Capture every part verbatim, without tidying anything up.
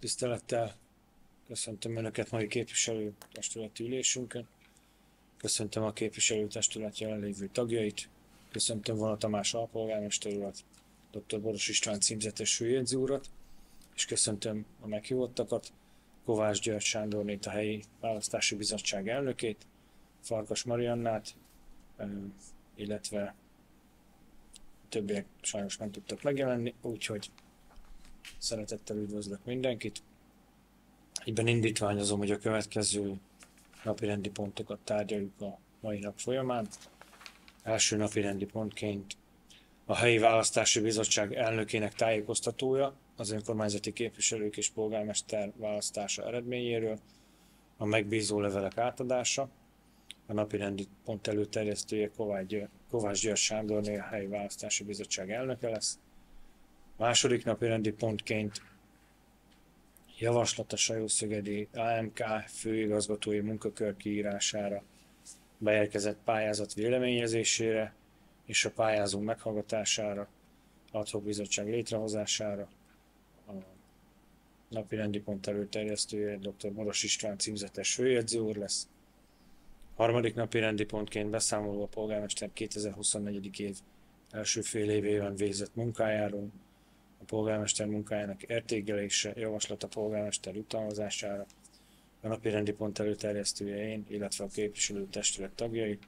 Tisztelettel köszöntöm Önöket mai képviselőtestületi ülésünkön. Köszöntöm a képviselőtestület jelenlévő tagjait. Köszöntöm Vona Tamás alpolgármester urat, dr. Boros István címzetes főjegyző urat, és köszöntöm a meghívottakat, Kovács György Sándornét, a helyi választási bizottság elnökét, Farkas Mariannát, illetve többiek sajnos nem tudtak megjelenni, úgyhogy szeretettel üdvözlök mindenkit. Egyben indítványozom, hogy a következő napirendi pontokat tárgyaljuk a mai nap folyamán. Első napirendi pontként a helyi választási bizottság elnökének tájékoztatója az önkormányzati képviselők és polgármester választása eredményéről, a megbízó levelek átadása. A napirendi pont előterjesztője Kovács György Sándorné, a helyi választási bizottság elnöke lesz. Második napirendi pontként javaslat a Sajószögedi á em ká főigazgatói munkakör kiírására, beérkezett pályázat véleményezésére és a pályázó meghallgatására, ad hoc bizottság létrehozására. A napirendi pont előterjesztője dr. Boros István címzetes főjegyző úr lesz. Harmadik napirendi pontként beszámoló a polgármester kétezer-huszonnégy. év első fél évében végzett munkájáról, a polgármester munkájának értékelése, javaslat a polgármester jutalmazására, a napirendi pont előterjesztője én, illetve a képviselőtestület tagjai.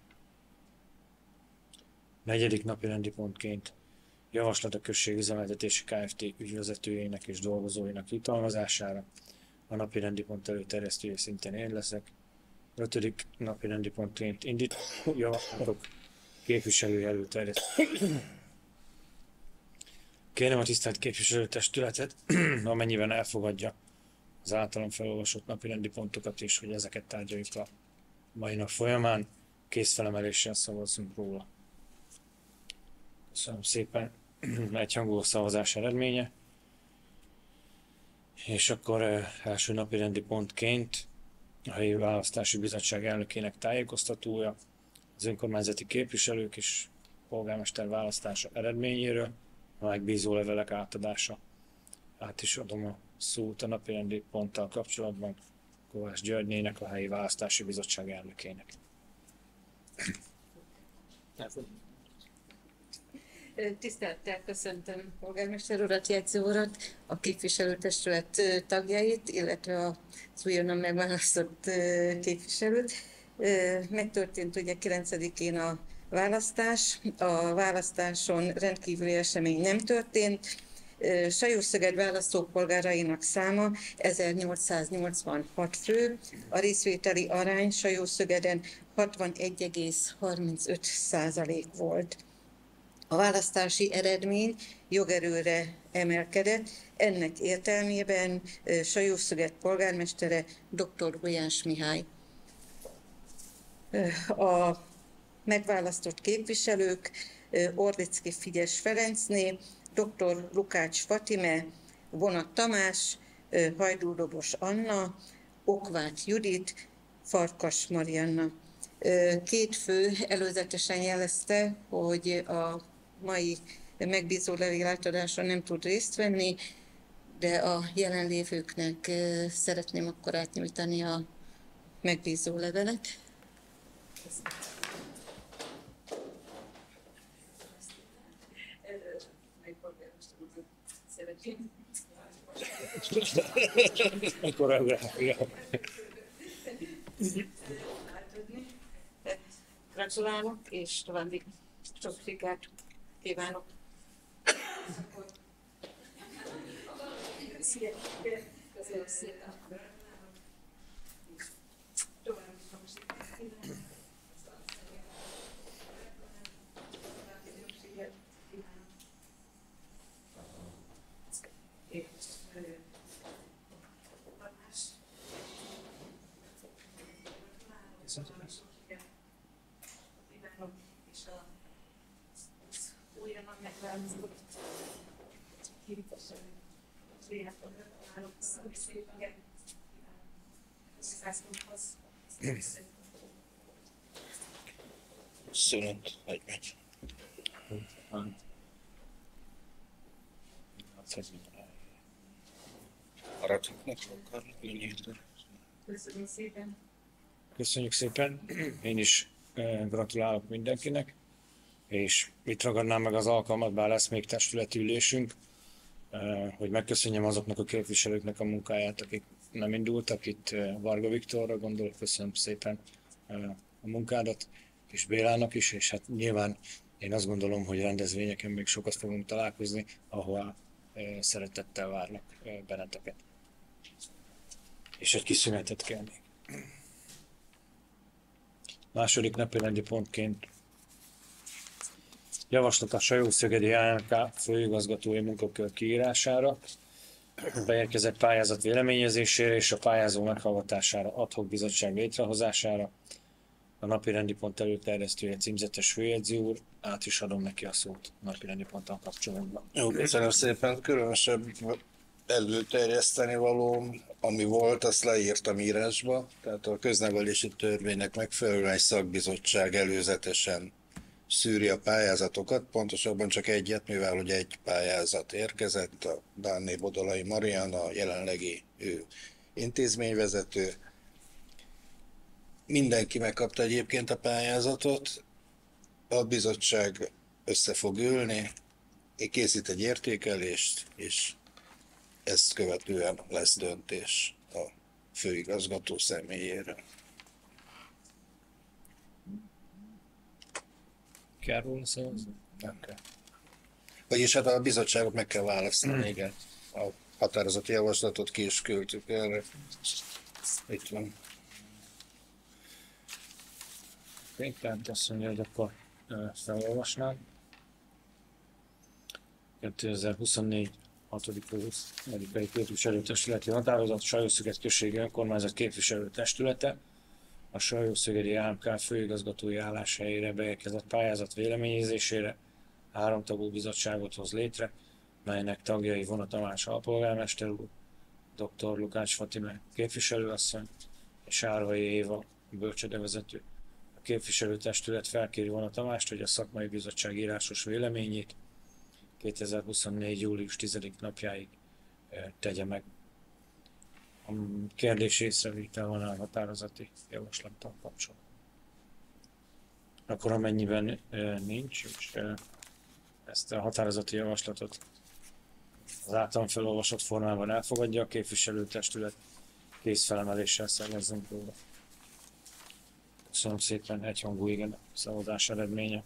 Negyedik napirendi pontként javaslat a községüzemeltetési Kft. Ügyvezetőjének és dolgozóinak jutalmazására, a napirendi pont előterjesztője szintén én leszek. Ötödik napirendi pontként indít javaslatok képviselői előterjesztője. Kérem a tisztelt képviselőtestületet, amennyiben elfogadja az általam felolvasott napirendi pontokat is, hogy ezeket tárgyaljuk a mai nap folyamán, kézfelemeléssel szavazzunk róla. Köszönöm szépen, egyhangú szavazás eredménye. És akkor első napirendi pontként a helyi választási bizottság elnökének tájékoztatója, az önkormányzati képviselők és polgármester választása eredményéről, a megbízó levelek átadása. Át is adom a szót a napirendi ponttal kapcsolatban Kovács Györgynének, a helyi választási bizottság elnökének. Tisztelettel köszöntöm polgármester urat, jegyző urat, a képviselőtestület tagjait, illetve az újonnan megválasztott képviselőt. Megtörtént ugye kilencedikén a választás. A választáson rendkívüli esemény nem történt. Sajószöged választópolgárainak száma ezernyolcszáznyolcvanhat fő, a részvételi arány Sajószögeden hatvanegy egész harmincöt százalék volt. A választási eredmény jogerőre emelkedett, ennek értelmében Sajószöged polgármestere dr. Gulyás Mihály. A megválasztott képviselők Orlicki Frigyes Ferencné, dr. Lukács Fatime, Vona Tamás, Hajdú Dobos Anna, Okváth Judit, Farkas Marianna. Két fő előzetesen jelezte, hogy a mai megbízó levél átadáson nem tud részt venni, de a jelenlévőknek szeretném akkor átnyújtani a megbízó levelet. Gratulálok, és további sok sikert kívánok. Köszönöm szépen. És a újonnan megválasztott képviselő véletlenül állok szépen. Szülött, hogy megy. maradhatnak, akar nyílni. Köszönöm szépen. Köszönjük szépen, én is eh, gratulálok mindenkinek, és itt ragadnám meg az alkalmat, bár lesz még testületi ülésünk, eh, hogy megköszönjem azoknak a képviselőknek a munkáját, akik nem indultak, itt eh, Varga Viktorra gondolok, köszönöm szépen eh, a munkádat, és Bélának is, és hát nyilván én azt gondolom, hogy rendezvényeken még sokat fogunk találkozni, ahol eh, szeretettel várnak eh, benneteket. És egy kis szünetet kell még. Második napirendi pontként javaslat a Sajószögedi á em ká főigazgatói munkakör kiírására, beérkezett pályázat véleményezésére és a pályázó meghallgatására, ad hoc bizottság létrehozására. A napirendi pont előterjesztője címzetes főjegyző úr, át is adom neki a szót a napirendi ponttal kapcsolatban. Jó, köszönöm szépen. Különösebb előterjeszteni való, ami volt, azt leírtam írásba. Tehát a köznevelési törvénynek megfelelően egy szakbizottság előzetesen szűri a pályázatokat, pontosabban csak egyet, mivel hogy egy pályázat érkezett, a Dánné Bodolai Marianna, a jelenlegi ő intézményvezető. Mindenki megkapta egyébként a pályázatot, a bizottság össze fog ülni, készít egy értékelést, és ezt követően lesz döntés a főigazgató személyéről. Kell róla szavazni? Nem kell. Vagyis hát a bizottságot meg kell választani, igen. A határozati javaslatot ki is küldtük erre. Itt van. Oké, tehát azt mondja, hogy akkor uh, felolvasnám. kétezer-huszonnégy hatodika huszonegyikai képviselőtestületi határozat, Sajósziget községi önkormányzat képviselőtestülete, a Sajószögedi á em ká főigazgatói álláshelyére beérkezett pályázat véleményezésére háromtagú bizottságot hoz létre, melynek tagjai Vona Tamás alpolgármester úr, dr. Lukács Fatime képviselőasszony és Árvai Éva bölcsődevezető. A képviselőtestület felkéri Vona Tamást, hogy a szakmai bizottság írásos véleményét kétezer-huszonnégy. július tizedike napjáig tegye meg. A kérdés észrevétel van a határozati javaslattal kapcsolatban. Akkor amennyiben nincs, és ezt a határozati javaslatot az általam felolvasott formában elfogadja, a képviselőtestület kézfelemeléssel szavazzunk róla. Köszönöm szépen, egyhangú igen szavazás eredménye.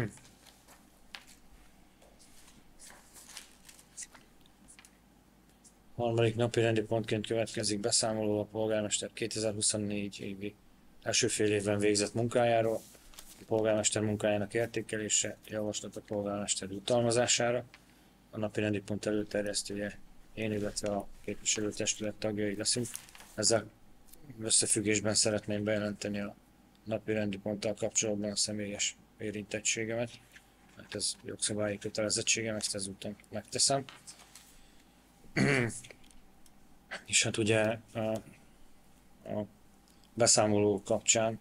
Harmadik napi rendi pontként következik beszámoló a polgármester kétezer-huszonnégy évi első fél évben végzett munkájáról, a polgármester munkájának értékelése, javaslat a polgármester jutalmazására. A napi rendi pont előterjesztője én, illetve a képviselőtestület tagjai leszünk. Ezzel összefüggésben szeretném bejelenteni a napi rendi ponttal kapcsolatban a személyes érintettségemet, mert ez jogszabályi kötelezettségem, ezt ezúton megteszem. És hát ugye a, a beszámoló kapcsán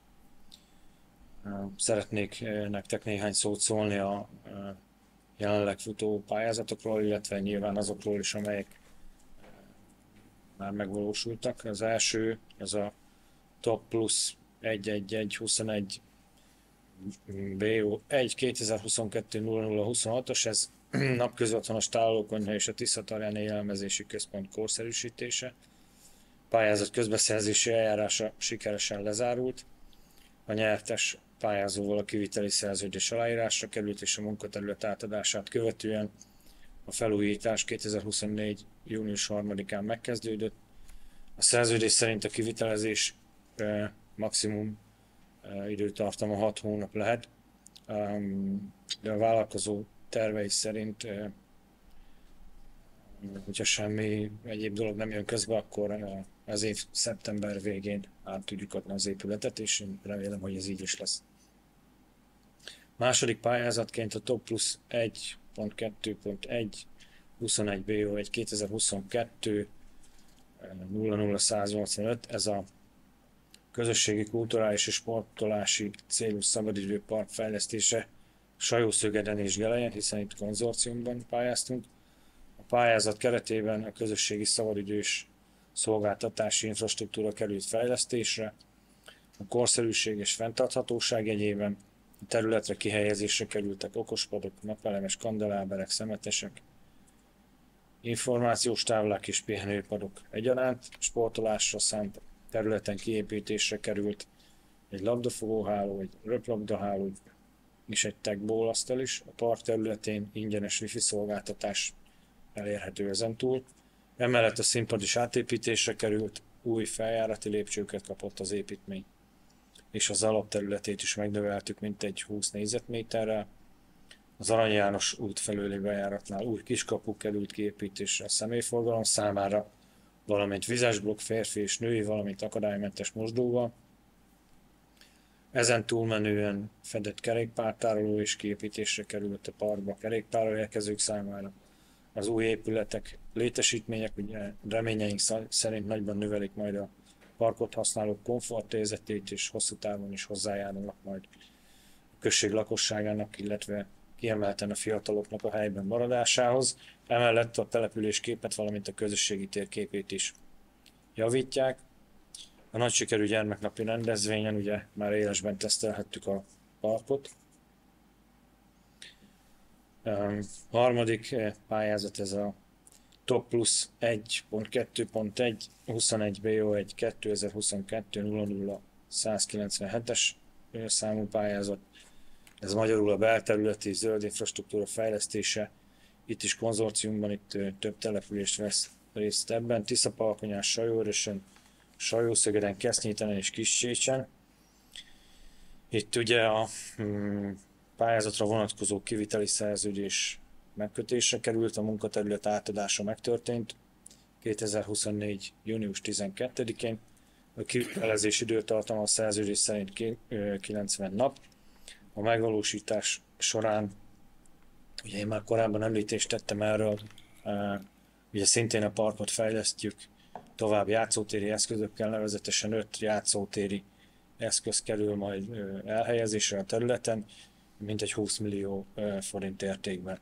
szeretnék nektek néhány szót szólni a jelenleg futó pályázatokról, illetve nyilván azokról is, amelyek már megvalósultak. Az első, ez a Top Plus egy egy egy huszonegy bé o egy kétezer-huszonkettő nulla nulla huszonhatos, ez napközi otthonos tárolókonyha és a Tiszatarján élelmezési központ korszerűsítése. Pályázat közbeszerzési eljárása sikeresen lezárult. A nyertes pályázóval a kiviteli szerződés aláírásra került, és a munkaterület átadását követően a felújítás kétezer-huszonnégy. június harmadikán megkezdődött. A szerződés szerint a kivitelezés maximum időtartama hat hónap lehet, de a vállalkozó tervei szerint, hogyha semmi egyéb dolog nem jön közbe, akkor az év szeptember végén át tudjuk adni az épületet, és én remélem, hogy ez így is lesz. Második pályázatként a Top Plus egy pont kettő pont egy huszonegy bé o egy kétezer-huszonkettő nulla nulla száznyolcvanöt, ez a közösségi, kulturális és sportolási célú szabadidőpark fejlesztése Sajószögeden és Gelejen, hiszen itt konzorciumban pályáztunk. A A pályázat keretében a közösségi szabadidős szolgáltatási infrastruktúra került fejlesztésre, a korszerűség és fenntarthatóság jegyében a területre kihelyezésre kerültek okospadok, napelemes kandeláberek, szemetesek, információs táblák és pihenőpadok egyaránt, sportolásra szánt területen kiépítésre került egy labdafogóháló, egy röplabdaháló és egy tegbólasztal is. A park területén ingyenes wifi szolgáltatás elérhető ezentúl. Emellett a színpad is átépítésre került, új feljárati lépcsőket kapott az építmény, és az alapterületét is megnöveltük mintegy húsz négyzetméterrel. Az Arany János út felőli bejáratnál új kiskapu került kiépítésre a személyforgalom számára, valamint vizesblokk férfi és női, valamint akadálymentes mosdóval. Ezen túlmenően fedett kerékpártároló is kiépítésre került a parkba kerékpárral érkezők számára. Az új épületek, létesítmények ugye reményeink szerint nagyban növelik majd a parkot használók komfortérzetét, és hosszú távon is hozzájárulnak majd a község lakosságának, illetve kiemelten a fiataloknak a helyben maradásához. Emellett a településképet, valamint a közösségi térképét is javítják. A nagy sikerű gyermeknapi rendezvényen ugye már élesben tesztelhettük a parkot. A harmadik pályázat ez a Top Plus egy pont kettő pont egy huszonegy B O egy kétezer-huszonkettő nulla nulla százkilencvenhetes számú pályázat. Ez magyarul a belterületi zöld infrastruktúra fejlesztése. Itt is konzorciumban itt több települést vesz részt ebben. Tiszapalkonyán, Sajóörösön, Sajószögeden, Kesznyétenen és Kiscsécsen. Itt ugye a hmm, pályázatra vonatkozó kiviteli szerződés megkötésre került, a munkaterület átadása megtörtént kétezer-huszonnégy. június tizenkettedikén. A kivitelezés időtartama a szerződés szerint kilencven nap. A megvalósítás során, ugye én már korábban említést tettem erről, ugye szintén a parkot fejlesztjük tovább játszótéri eszközökkel, nevezetesen öt játszótéri eszköz kerül majd elhelyezésre a területen, mintegy húsz millió forint értékben.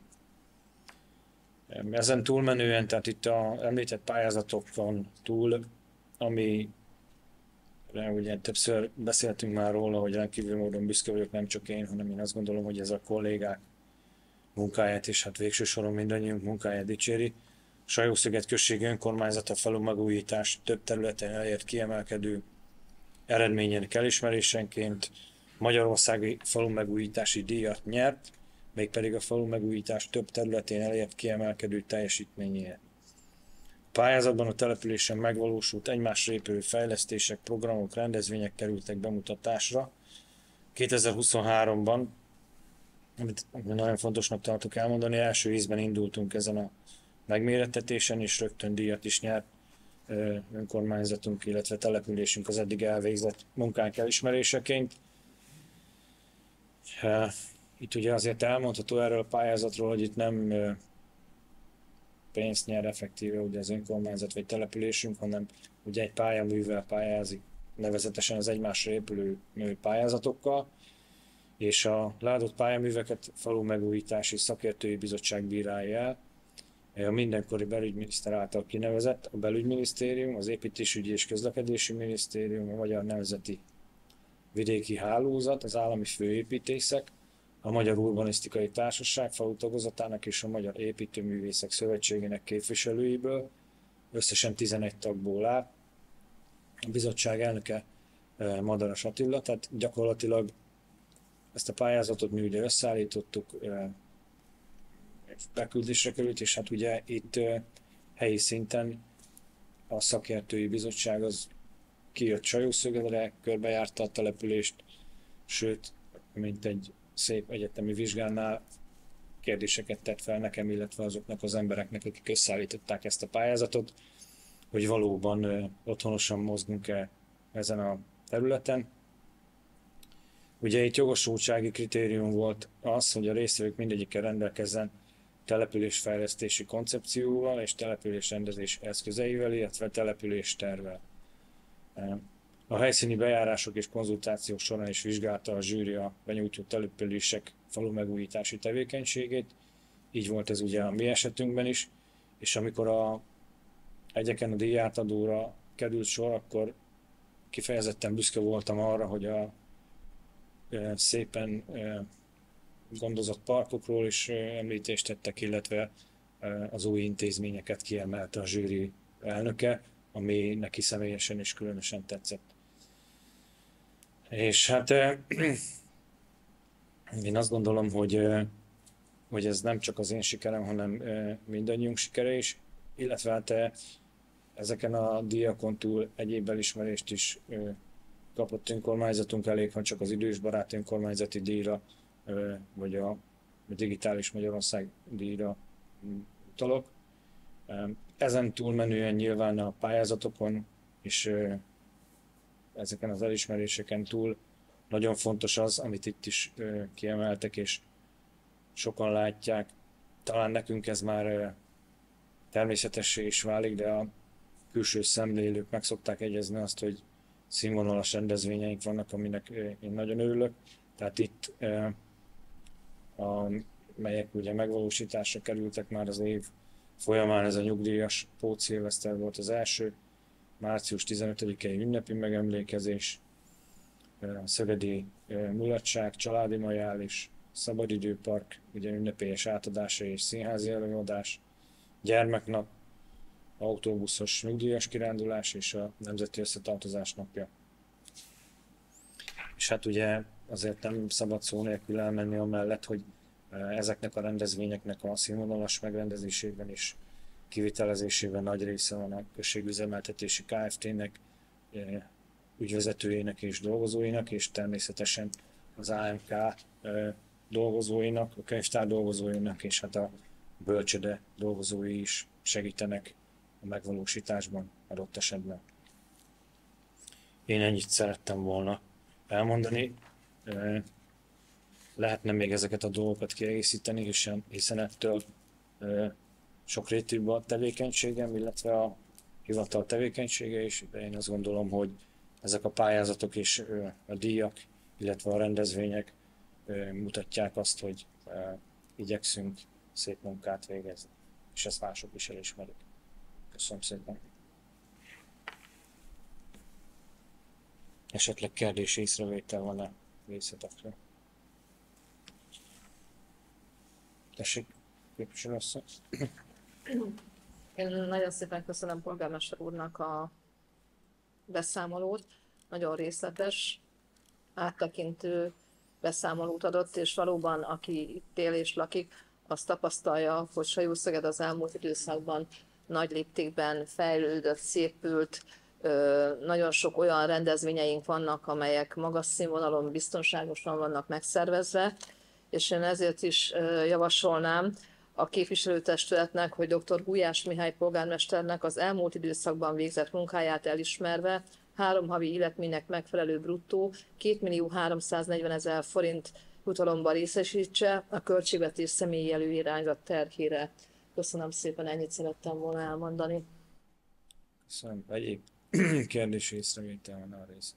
Ezen túlmenően, tehát itt a említett pályázatokon túl, ami ugye többször beszéltünk már róla, hogy rendkívül módon büszke vagyok, nem csak én, hanem én azt gondolom, hogy ez a kollégák munkáját és hát végső soron mindannyiunk munkáját dicséri. Sajósziget község önkormányzata falu megújítás több területen elért kiemelkedő eredményének elismerésenként Magyarországi falu megújítási díjat nyert, mégpedig a falu megújítás több területén elért kiemelkedő teljesítményéért. A pályázatban a településen megvalósult egymásra épülő fejlesztések, programok, rendezvények kerültek bemutatásra. kétezer-huszonháromban, amit nagyon fontosnak tartok elmondani, első ízben indultunk ezen a megmérettetésen, és rögtön díjat is nyert önkormányzatunk, illetve településünk az eddig elvégzett munkánk elismeréseként. Itt ugye azért elmondható erről a pályázatról, hogy itt nem pénzt nyer effektíve ugye az önkormányzat vagy településünk, hanem ugye egy pályaművel pályázik, nevezetesen az egymásra épülő pályázatokkal, és a leadott pályaműveket falu megújítási szakértői bizottság bírálja el. A mindenkori belügyminiszter által kinevezett, a belügyminisztérium, az építésügyi és közlekedési minisztérium, a Magyar Nemzeti Vidéki Hálózat, az állami főépítészek, a Magyar Urbanisztikai Társaság falu tagozatának és a Magyar Építőművészek Szövetségének képviselőiből, összesen tizenegy tagból áll. A bizottság elnöke Madaras Attila, tehát gyakorlatilag ezt a pályázatot mi ugye összeállítottuk, beküldésre került, és hát ugye itt helyi szinten a szakértői bizottság az kijött Sajószögedre, körbejárta a települést, sőt, mint egy szép egyetemi vizsgánál kérdéseket tett fel nekem, illetve azoknak az embereknek, akik összeállították ezt a pályázatot, hogy valóban otthonosan mozgunk-e ezen a területen. Ugye itt jogosultsági kritérium volt az, hogy a résztvevők mindegyikkel rendelkezzen településfejlesztési koncepcióval és településrendezés eszközeivel, illetve településtervvel. A helyszíni bejárások és konzultációk során is vizsgálta a zsűri a benyújtott települések falu megújítási tevékenységét. Így volt ez ugye a mi esetünkben is, és amikor a egyeken a díjátadóra került sor, akkor kifejezetten büszke voltam arra, hogy a e, szépen e, gondozott parkokról is e, említést tettek, illetve e, az új intézményeket kiemelte a zsűri elnöke, ami neki személyesen is különösen tetszett. És hát e, én azt gondolom, hogy, e, hogy ez nem csak az én sikerem, hanem e, mindannyiunk sikere is, illetve hát e, ezeken a díjakon túl egyéb elismerést is ö, kapott önkormányzatunk, elég, ha csak az idősbarát önkormányzati díjra, ö, vagy a, a digitális Magyarország díjra utalok. Ezen túlmenően nyilván a pályázatokon és ö, ezeken az elismeréseken túl nagyon fontos az, amit itt is ö, kiemeltek, és sokan látják. Talán nekünk ez már ö, természetessé is válik, de a külső szemlélők meg szokták egyezni azt, hogy színvonalas rendezvényeink vannak, aminek én nagyon örülök. Tehát itt, a, melyek ugye megvalósításra kerültek már az év folyamán, ez a nyugdíjas pótszilveszter volt az első, március tizenötödikei ünnepi megemlékezés, szögedi mulatság, családi majálés, szabadidőpark, ugye ünnepélyes átadása és színházi előadás, gyermeknap, autóbuszos nyugdíjas kirándulás és a Nemzeti Összetartozás napja. És hát ugye azért nem szabad szó nélkül elmenni amellett, hogy ezeknek a rendezvényeknek a színvonalas megrendezésében és kivitelezésében nagy része van a községüzemeltetési Kft-nek, ügyvezetőjének és dolgozóinak, és természetesen az á em ká dolgozóinak, a könyvtár dolgozóinak, és hát a bölcsöde dolgozói is segítenek a megvalósításban adott esetben. Én ennyit szerettem volna elmondani. Lehetne még ezeket a dolgokat kiegészíteni, hiszen, hiszen ettől sokrétűbb a tevékenységem, illetve a hivatal tevékenysége is, de én azt gondolom, hogy ezek a pályázatok és a díjak, illetve a rendezvények mutatják azt, hogy igyekszünk szép munkát végezni, és ezt mások is elismerik. Köszönöm szépen. Esetleg kérdés, észrevétel van-e részletekről? Tessék, képviselőasszony. Én nagyon szépen köszönöm polgármester úrnak a beszámolót. Nagyon részletes, áttekintő beszámolót adott, és valóban, aki itt él és lakik, azt tapasztalja, hogy Sajószöged az elmúlt időszakban nagy léptékben fejlődött, szépült, nagyon sok olyan rendezvényeink vannak, amelyek magas színvonalon, biztonságosan vannak megszervezve, és én ezért is javasolnám a képviselőtestületnek, hogy dr. Gulyás Mihály polgármesternek az elmúlt időszakban végzett munkáját elismerve három havi illetménynek megfelelő bruttó kétmillió-háromszáznegyvenezer forint jutalomban részesítse a költségvetés személyi előirányzat terhére. Köszönöm szépen, ennyit szerettem volna elmondani. Köszönöm. Egyéb kérdés észrevétel van a részt.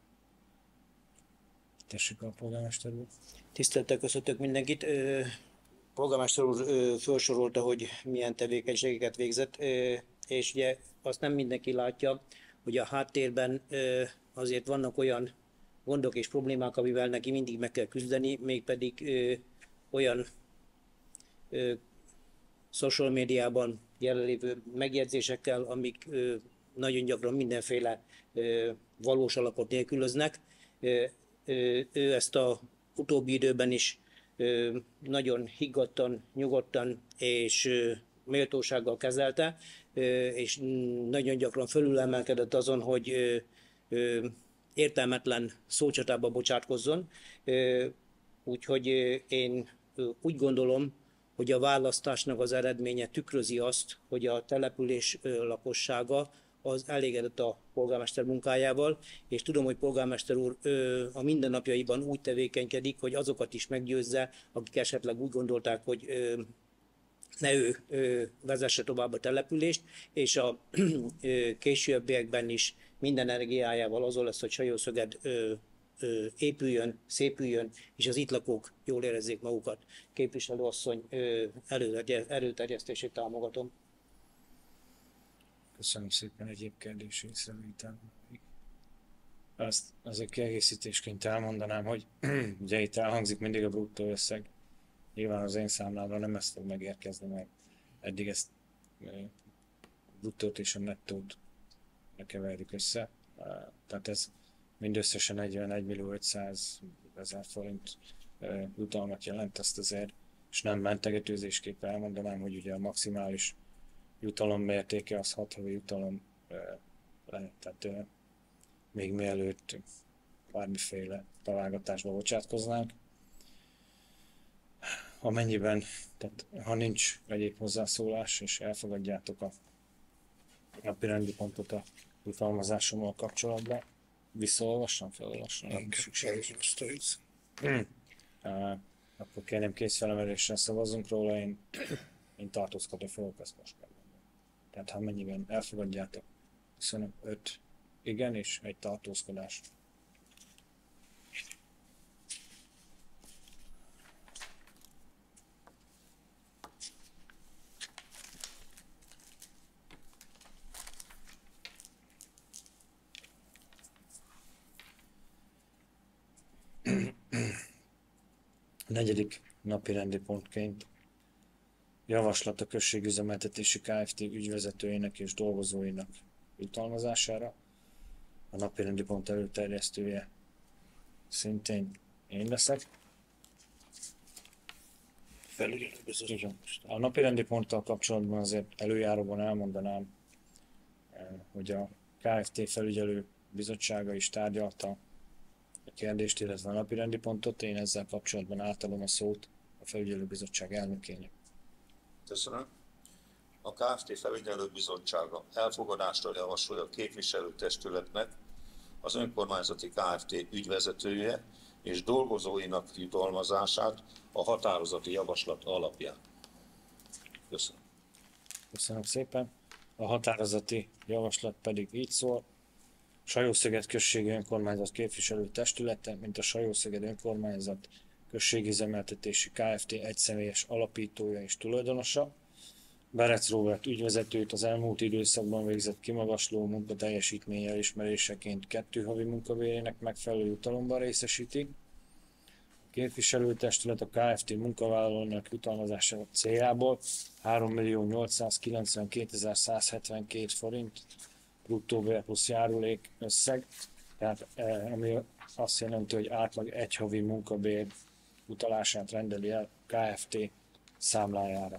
Tessék a polgármester úr. Tisztelettel köszöntök mindenkit. Ö, polgármester úr ö, felsorolta, hogy milyen tevékenységeket végzett, ö, és ugye azt nem mindenki látja, hogy a háttérben ö, azért vannak olyan gondok és problémák, amivel neki mindig meg kell küzdeni, mégpedig ö, olyan ö, social médiában jelenlévő megjegyzésekkel, amik ö, nagyon gyakran mindenféle ö, valós alapot nélkülöznek. Ö, ö, ő ezt a utóbbi időben is ö, nagyon higgadtan, nyugodtan és ö, méltósággal kezelte, ö, és nagyon gyakran fölülemelkedett azon, hogy ö, ö, értelmetlen szócsatába bocsátkozzon. Ö, úgyhogy ö, én ö, úgy gondolom, hogy a választásnak az eredménye tükrözi azt, hogy a település ö, lakossága az elégedett a polgármester munkájával, és tudom, hogy polgármester úr ö, a mindennapjaiban úgy tevékenykedik, hogy azokat is meggyőzze, akik esetleg úgy gondolták, hogy ö, ne ő ö, vezesse tovább a települést, és a ö, későbbiekben is minden energiájával azon lesz, hogy Sajószöged ö, ö, épüljön, szépüljön, és az itt lakók jól érezzék magukat. Képviselőasszony ö, előterjesztését támogatom. Köszönöm szépen, egyéb kérdés észrevétel. Azt azért kiegészítésként elmondanám, hogy ugye itt elhangzik mindig a bruttó összeg. Nyilván az én számlámra nem ezt fog megérkezni, mert eddig ezt bruttót és a nettót keverjük össze. Tehát ez mindösszesen negyvenegy millió ötszázezer forint jutalmat jelent, ezt azért, és nem mentegetőzésképp elmondanám, hogy ugye a maximális jutalom mértéke az hat havi jutalom lehet, tehát még mielőtt bármiféle találgatásba bocsátkoznánk. Amennyiben, tehát ha nincs egyéb hozzászólás, és elfogadjátok a napi rendi pontot a jutalmazásommal kapcsolatban, visszaolvassam, felolvassam, nem szükséges. Hmm. Uh, akkor kérném kézfelemeléssel szavazzunk róla, én, én tartózkodó fogok, ezt most megmondom. Tehát ha mennyiben elfogadjátok, köszönöm, öt igen és egy tartózkodás. Negyedik napi rendi pontként javaslat a községüzemeltetési Kft. Ügyvezetőjének és dolgozóinak jutalmazására. A napi rendi pont előterjesztője szintén én leszek. Igen. A napi rendi ponttal kapcsolatban azért előjáróban elmondanám, hogy a Kft. Felügyelő bizottsága is tárgyalta a kérdést, illetve a napi rendi pontot. Én ezzel kapcsolatban átadom a szót a felügyelőbizottság elnökének. Köszönöm. A Kft. Felügyelőbizottsága elfogadásra javasolja a képviselőtestületnek az önkormányzati Kft. Ügyvezetője és dolgozóinak jutalmazását a határozati javaslat alapján. Köszönöm. Köszönöm szépen. A határozati javaslat pedig így szól. Sajószöged községi önkormányzat képviselő testülete, mint a Sajószöged önkormányzat községüzemeltetési Kft. Egyszemélyes alapítója és tulajdonosa. Berec Róbert ügyvezetőt az elmúlt időszakban végzett kimagasló munkateljesítmény elismeréseként kettő havi munkabérének megfelelő jutalomban részesíti. A képviselőtestület a Kft. Munkavállalónak jutalmazása céljából hárommillió nyolcszázkilencvenkétezer-százhetvenkét forint bruttó bér plusz járulék összeg, tehát ami azt jelenti, hogy átlag egy havi munkabér utalását rendeli el Kft. Számlájára.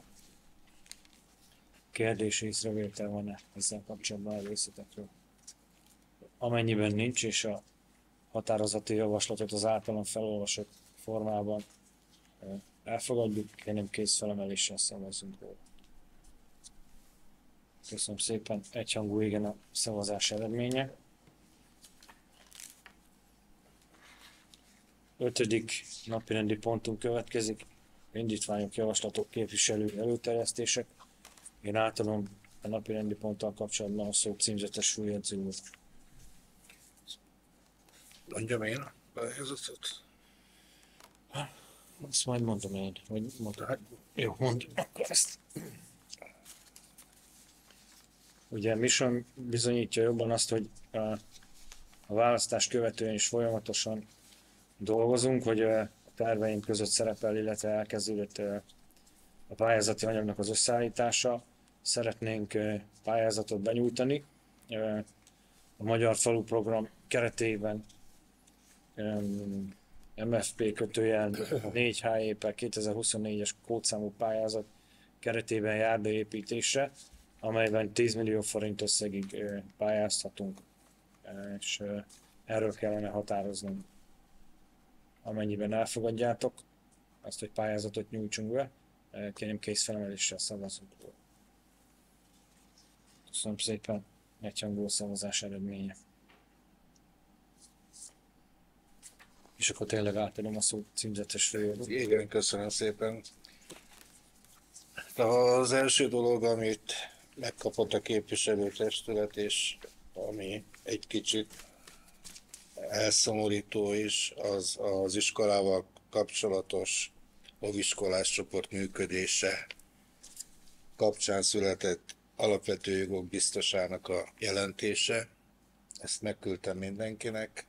Kérdés, észrevétel van-e ezzel kapcsolatban a részletekről? Amennyiben nincs, és a határozati javaslatot az általam felolvasott formában elfogadjuk, kérném kézfelemeléssel szavazzunk róla. Köszönöm szépen, egyhangú igen a szavazás eredménye. Ötödik napirendi pontunk következik, indítványok, javaslatok, képviselő előterjesztések. Én átadom a napirendi ponttal kapcsolatban a szó címzetes főjegyző úr. Mondjam én a pályázatot? Azt majd mondom én, hogy mondom. Jó, mondom akkor ezt. Ugye Mission bizonyítja jobban azt, hogy a, a választás követően is folyamatosan dolgozunk, hogy a terveink között szerepel, illetve elkezdődött a pályázati anyagnak az összeállítása. Szeretnénk pályázatot benyújtani. A Magyar Falu Program keretében em ef pé kötőjel négy há é per kétezer-huszonnégyes kódszámú pályázat keretében járdaépítésre, amelyben tíz millió forint összegig pályázhatunk, és erről kellene határoznunk. Amennyiben elfogadjátok azt, hogy pályázatot nyújtsunk be, kérem kézfelemeléssel szavazunk róla. Köszönöm szépen, egyhangú szavazás eredménye. És akkor tényleg átadom a szót címzetes főjegyzőnek. Igen, köszönöm szépen. Az első dolog, amit megkapott a képviselőtestület, és ami egy kicsit elszomorító is, az az iskolával kapcsolatos óviskolás csoport működése kapcsán született alapvető jogok biztosának a jelentése. Ezt megküldtem mindenkinek.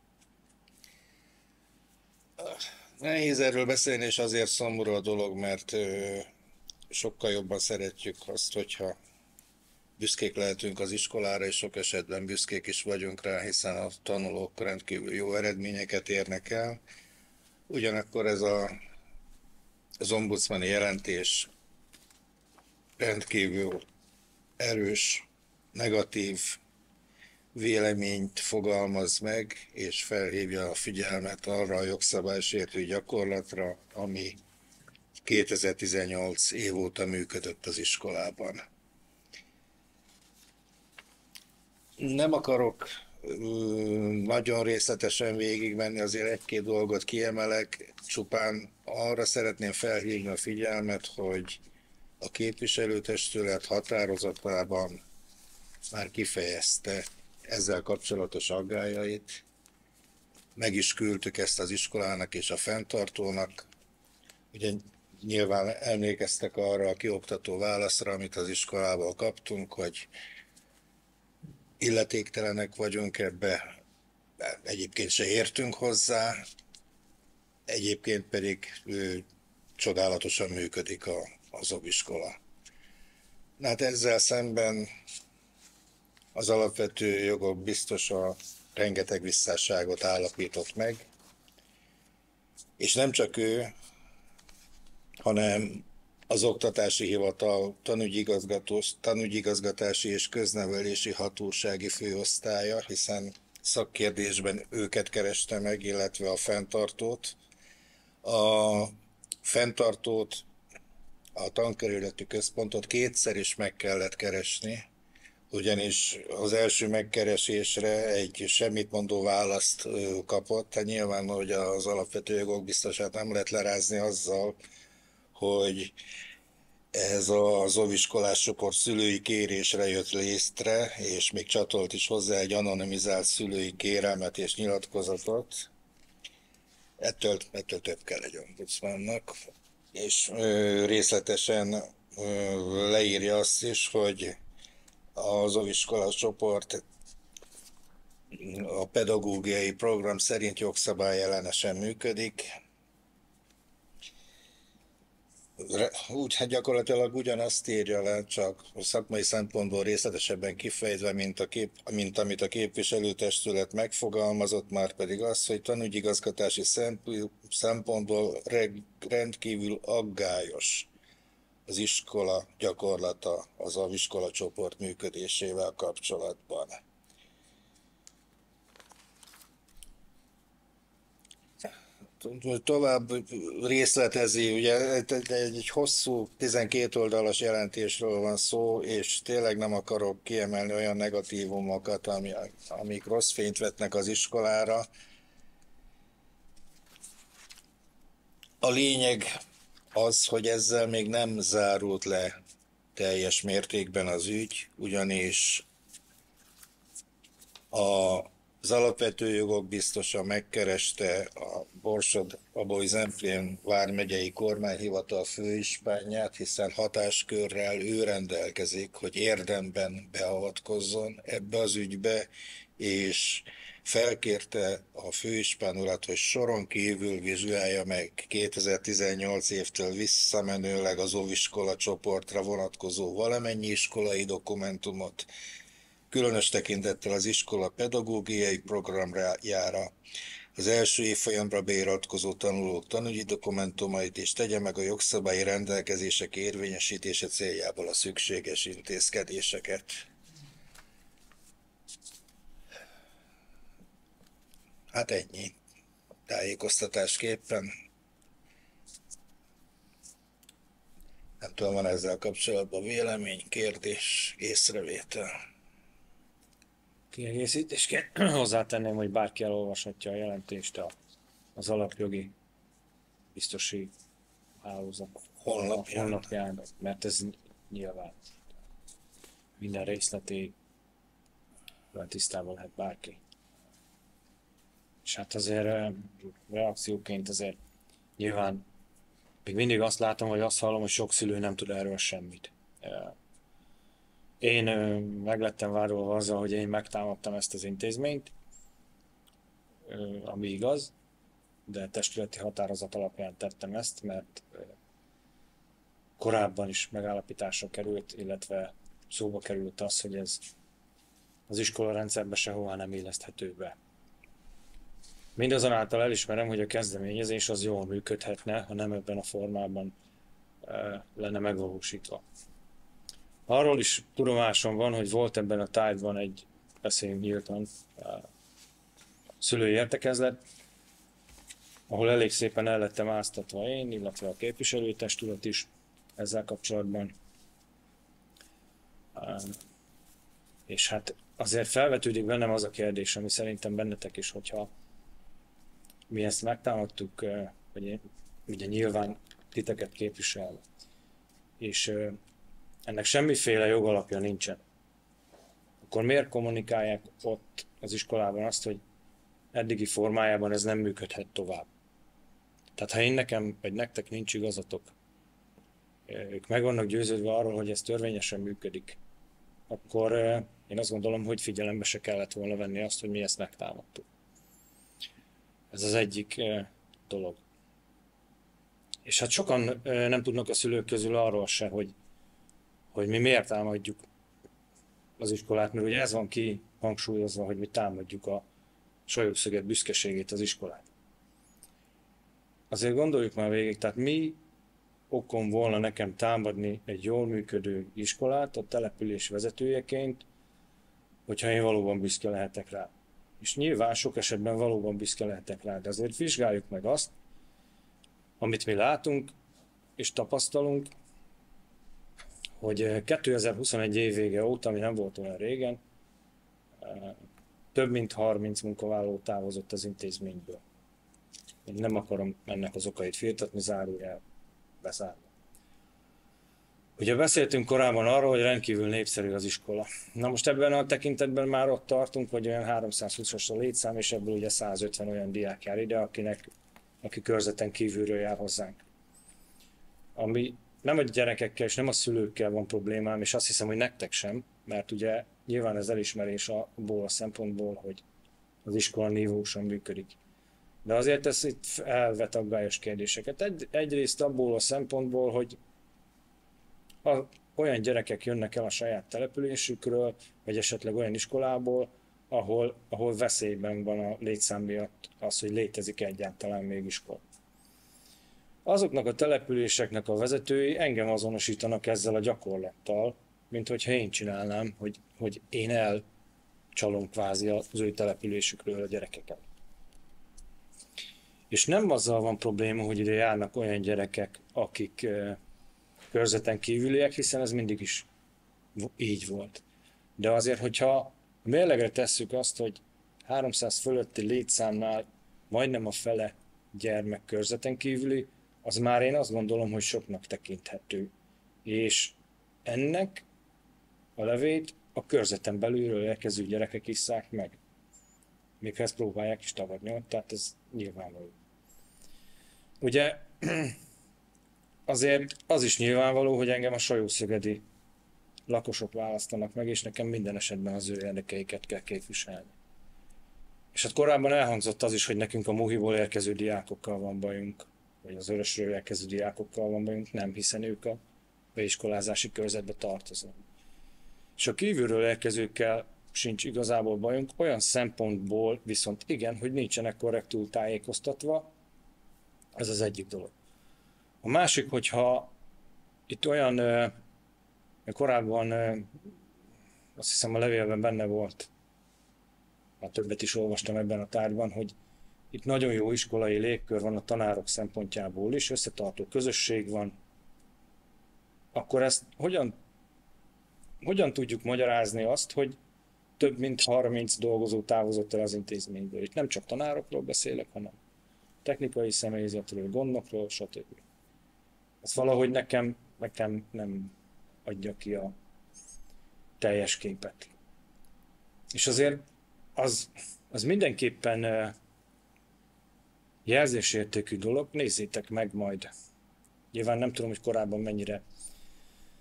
Nehéz erről beszélni, és azért szomorú a dolog, mert sokkal jobban szeretjük azt, hogyha büszkék lehetünk az iskolára, és sok esetben büszkék is vagyunk rá, hiszen a tanulók rendkívül jó eredményeket érnek el. Ugyanakkor ez a, az ombudsmani jelentés rendkívül erős, negatív véleményt fogalmaz meg, és felhívja a figyelmet arra a jogszabálysértő gyakorlatra, ami kétezer-tizennyolc év óta működött az iskolában. Nem akarok nagyon részletesen végigmenni, azért egy-két dolgot kiemelek, csupán arra szeretném felhívni a figyelmet, hogy a képviselőtestület határozatában már kifejezte ezzel kapcsolatos aggályait. Meg is küldtük ezt az iskolának és a fenntartónak. Ugye nyilván emlékeztek arra a kioktató válaszra, amit az iskolából kaptunk, hogy illetéktelenek vagyunk ebbe, egyébként se értünk hozzá, egyébként pedig ő, csodálatosan működik a, az óviskola. Hát ezzel szemben az alapvető jogok biztosa rengeteg visszásságot állapított meg, és nem csak ő, hanem az Oktatási Hivatal tanügyigazgatós, tanügyigazgatási és köznevelési hatósági főosztálya, hiszen szakkérdésben őket kereste meg, illetve a fenntartót. A fenntartót, a tankerületi központot kétszer is meg kellett keresni, ugyanis az első megkeresésre egy semmit mondó választ kapott. Tehát nyilván, hogy az alapvető jogok biztosát nem lehet lerázni azzal, hogy ez az óviskolás csoport szülői kérésre jött létre, és még csatolt is hozzá egy anonimizált szülői kérelmet és nyilatkozatot. Ettől, ettől több kell egy ombudsmannak, és ö, részletesen ö, leírja azt is, hogy az óviskolás csoport a pedagógiai program szerint jogszabály ellenesen működik. Úgy, hát gyakorlatilag ugyanazt írja le, csak szakmai szempontból részletesebben kifejezve, mint, a kép, mint amit a képviselőtestület megfogalmazott, már pedig az, hogy tanügyigazgatási szempontból rendkívül aggályos az iskola gyakorlata az óviskola csoport működésével kapcsolatban. Tovább részletezi, ugye egy hosszú tizenkét oldalas jelentésről van szó, és tényleg nem akarok kiemelni olyan negatívumokat, ami, amik rossz fényt vetnek az iskolára. A lényeg az, hogy ezzel még nem zárult le teljes mértékben az ügy, ugyanis a Az alapvető jogok biztosa megkereste a Borsod-Abaúj-Zemplén vármegyei kormányhivatal főispánját, hiszen hatáskörrel ő rendelkezik, hogy érdemben beavatkozzon ebbe az ügybe, és felkérte a főispán urat, hogy soron kívül vizsgálja meg kétezer-tizennyolc évtől visszamenőleg az óviskola csoportra vonatkozó valamennyi iskolai dokumentumot, különös tekintettel az iskola pedagógiai programjára, az első évfolyamra beiratkozó tanulók tanügyi dokumentumait, és tegye meg a jogszabályi rendelkezések érvényesítése céljából a szükséges intézkedéseket. Hát ennyi tájékoztatásképpen. Nem tudom, van ezzel kapcsolatban vélemény, kérdés, észrevétel. Kiegészítésként hozzátenném, hogy bárki elolvashatja a jelentést a, az alapjogi biztosi hálózat Honlapján. honlapján, mert ez nyilván minden részleté tisztában lehet bárki. És hát azért reakcióként azért nyilván még mindig azt látom, hogy azt hallom, hogy sok szülő nem tud erről semmit. Én ö, meg lettem vádolva azzal, hogy én megtámadtam ezt az intézményt, ö, ami igaz, de testületi határozat alapján tettem ezt, mert ö, korábban is megállapításra került, illetve szóba került az, hogy ez az iskola rendszerbe sehová nem illeszthető be. Mindazonáltal elismerem, hogy a kezdeményezés az jól működhetne, ha nem ebben a formában e, lenne megvalósítva. Arról is tudomásom van, hogy volt ebben a tájban egy, beszéljünk nyíltan, e, szülői értekezlet, ahol elég szépen el lettem áztatva én, illetve a képviselőtestület is ezzel kapcsolatban. E, és hát azért felvetődik bennem az a kérdés, ami szerintem bennetek is, hogyha mi ezt megtámadtuk, vagy ugye nyilván titeket képviselve, és ennek semmiféle jogalapja nincsen, akkor miért kommunikálják ott az iskolában azt, hogy eddigi formájában ez nem működhet tovább? Tehát ha én nekem, vagy nektek nincs igazatok, ők meg vannak győződve arról, hogy ez törvényesen működik, akkor én azt gondolom, hogy figyelembe se kellett volna venni azt, hogy mi ezt megtámadtuk. Ez az egyik dolog. És hát sokan nem tudnak a szülők közül arról se, hogy, hogy mi miért támadjuk az iskolát, mert ugye ez van ki hangsúlyozva, hogy mi támadjuk a sajószöget büszkeségét, az iskolát. Azért gondoljuk már végig, tehát mi okom volna nekem támadni egy jól működő iskolát a település vezetőjeként, hogyha én valóban büszke lehetek rá. És nyilván sok esetben valóban büszke lehetek rá, de azért vizsgáljuk meg azt, amit mi látunk és tapasztalunk, hogy kétezer-huszonegy év vége óta, ami nem volt olyan régen, több mint harminc munkavállaló távozott az intézményből. Én nem akarom ennek az okait firtatni, zárójel bezárva. Ugye beszéltünk korábban arról, hogy rendkívül népszerű az iskola. Na most ebben a tekintetben már ott tartunk, hogy olyan háromszázhúszas a létszám, és ebből ugye százötven olyan diák jár ide, akinek, aki körzeten kívülről jár hozzánk. Ami nem a gyerekekkel és nem a szülőkkel van problémám, és azt hiszem, hogy nektek sem, mert ugye nyilván ez elismerés abból a szempontból, hogy az iskola nívósan működik. De azért ez itt elvet aggályos kérdéseket. Egy, egyrészt abból a szempontból, hogy a, olyan gyerekek jönnek el a saját településükről, vagy esetleg olyan iskolából, ahol, ahol veszélyben van a létszám miatt az, hogy létezik egyáltalán még iskola. Azoknak a településeknek a vezetői engem azonosítanak ezzel a gyakorlattal, mint hogyha én csinálnám, hogy, hogy én elcsalom kvázi az ő településükről a gyerekeket. És nem azzal van probléma, hogy ide járnak olyan gyerekek, akik uh, körzeten kívüliek, hiszen ez mindig is így volt. De azért, hogyha mérlegre tesszük azt, hogy háromszáz fölötti létszámnál majdnem a fele gyermek körzeten kívüli, az már én azt gondolom, hogy soknak tekinthető. És ennek a levét a körzeten belülről érkező gyerekek isszák meg. Még ha ezt próbálják is tagadni, tehát ez nyilvánvaló. Ugye azért az is nyilvánvaló, hogy engem a sajószögedi lakosok választanak meg, és nekem minden esetben az ő érdekeiket kell képviselni. És hát korábban elhangzott az is, hogy nekünk a Muhiból érkező diákokkal van bajunk, vagy az Örösről érkező diákokkal van bajunk, nem, hiszen ők a beiskolázási körzetbe tartoznak. És a kívülről érkezőkkel sincs igazából bajunk, olyan szempontból viszont igen, hogy nincsenek korrektül tájékoztatva, ez az egyik dolog. A másik, hogyha itt olyan, korábban azt hiszem a levélben benne volt, már többet is olvastam ebben a tárgyban, hogy itt nagyon jó iskolai légkör van a tanárok szempontjából is, összetartó közösség van, akkor ezt hogyan, hogyan tudjuk magyarázni azt, hogy több mint harminc dolgozó távozott el az intézményből. Itt nem csak tanárokról beszélek, hanem technikai személyzetről, gondnokról, stb. Ez valahogy nekem, nekem nem adja ki a teljes képet. És azért az, az mindenképpen jelzésértékű dolog, nézzétek meg majd. Nyilván nem tudom, hogy korábban mennyire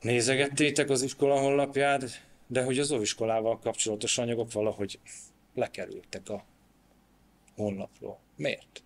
nézegettétek az iskola honlapját, de hogy az óviskolával kapcsolatos anyagok valahogy lekerültek a honlapról. Miért?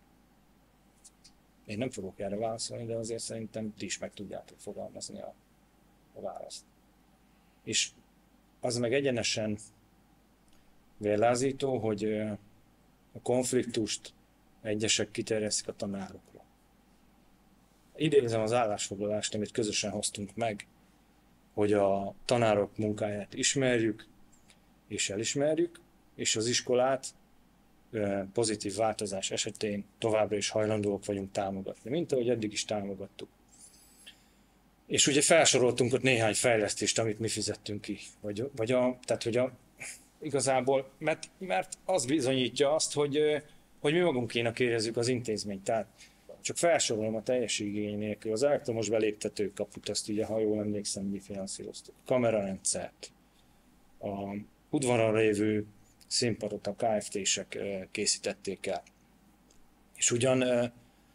Én nem fogok erre válaszolni, de azért szerintem ti is meg tudjátok fogalmazni a, a választ. És az meg egyenesen vérlázító, hogy a konfliktust egyesek kiterjesztik a tanárokra. Idézem az állásfoglalást, amit közösen hoztunk meg, hogy a tanárok munkáját ismerjük és elismerjük, és az iskolát pozitív változás esetén továbbra is hajlandóak vagyunk támogatni, mint ahogy eddig is támogattuk. És ugye felsoroltunk ott néhány fejlesztést, amit mi fizettünk ki. Vagy, vagy a, tehát, hogy a, igazából, mert, mert az bizonyítja azt, hogy, hogy mi magunkénak érezzük az intézményt. Tehát csak felsorolom a teljes igény nélkül. Az elektromos beléptető kaput, ezt ugye, ha jól emlékszem, mi finanszíroztuk. Kamerarendszert, a udvaron lévő színpadot a ká ef té-sek készítették el. És ugyan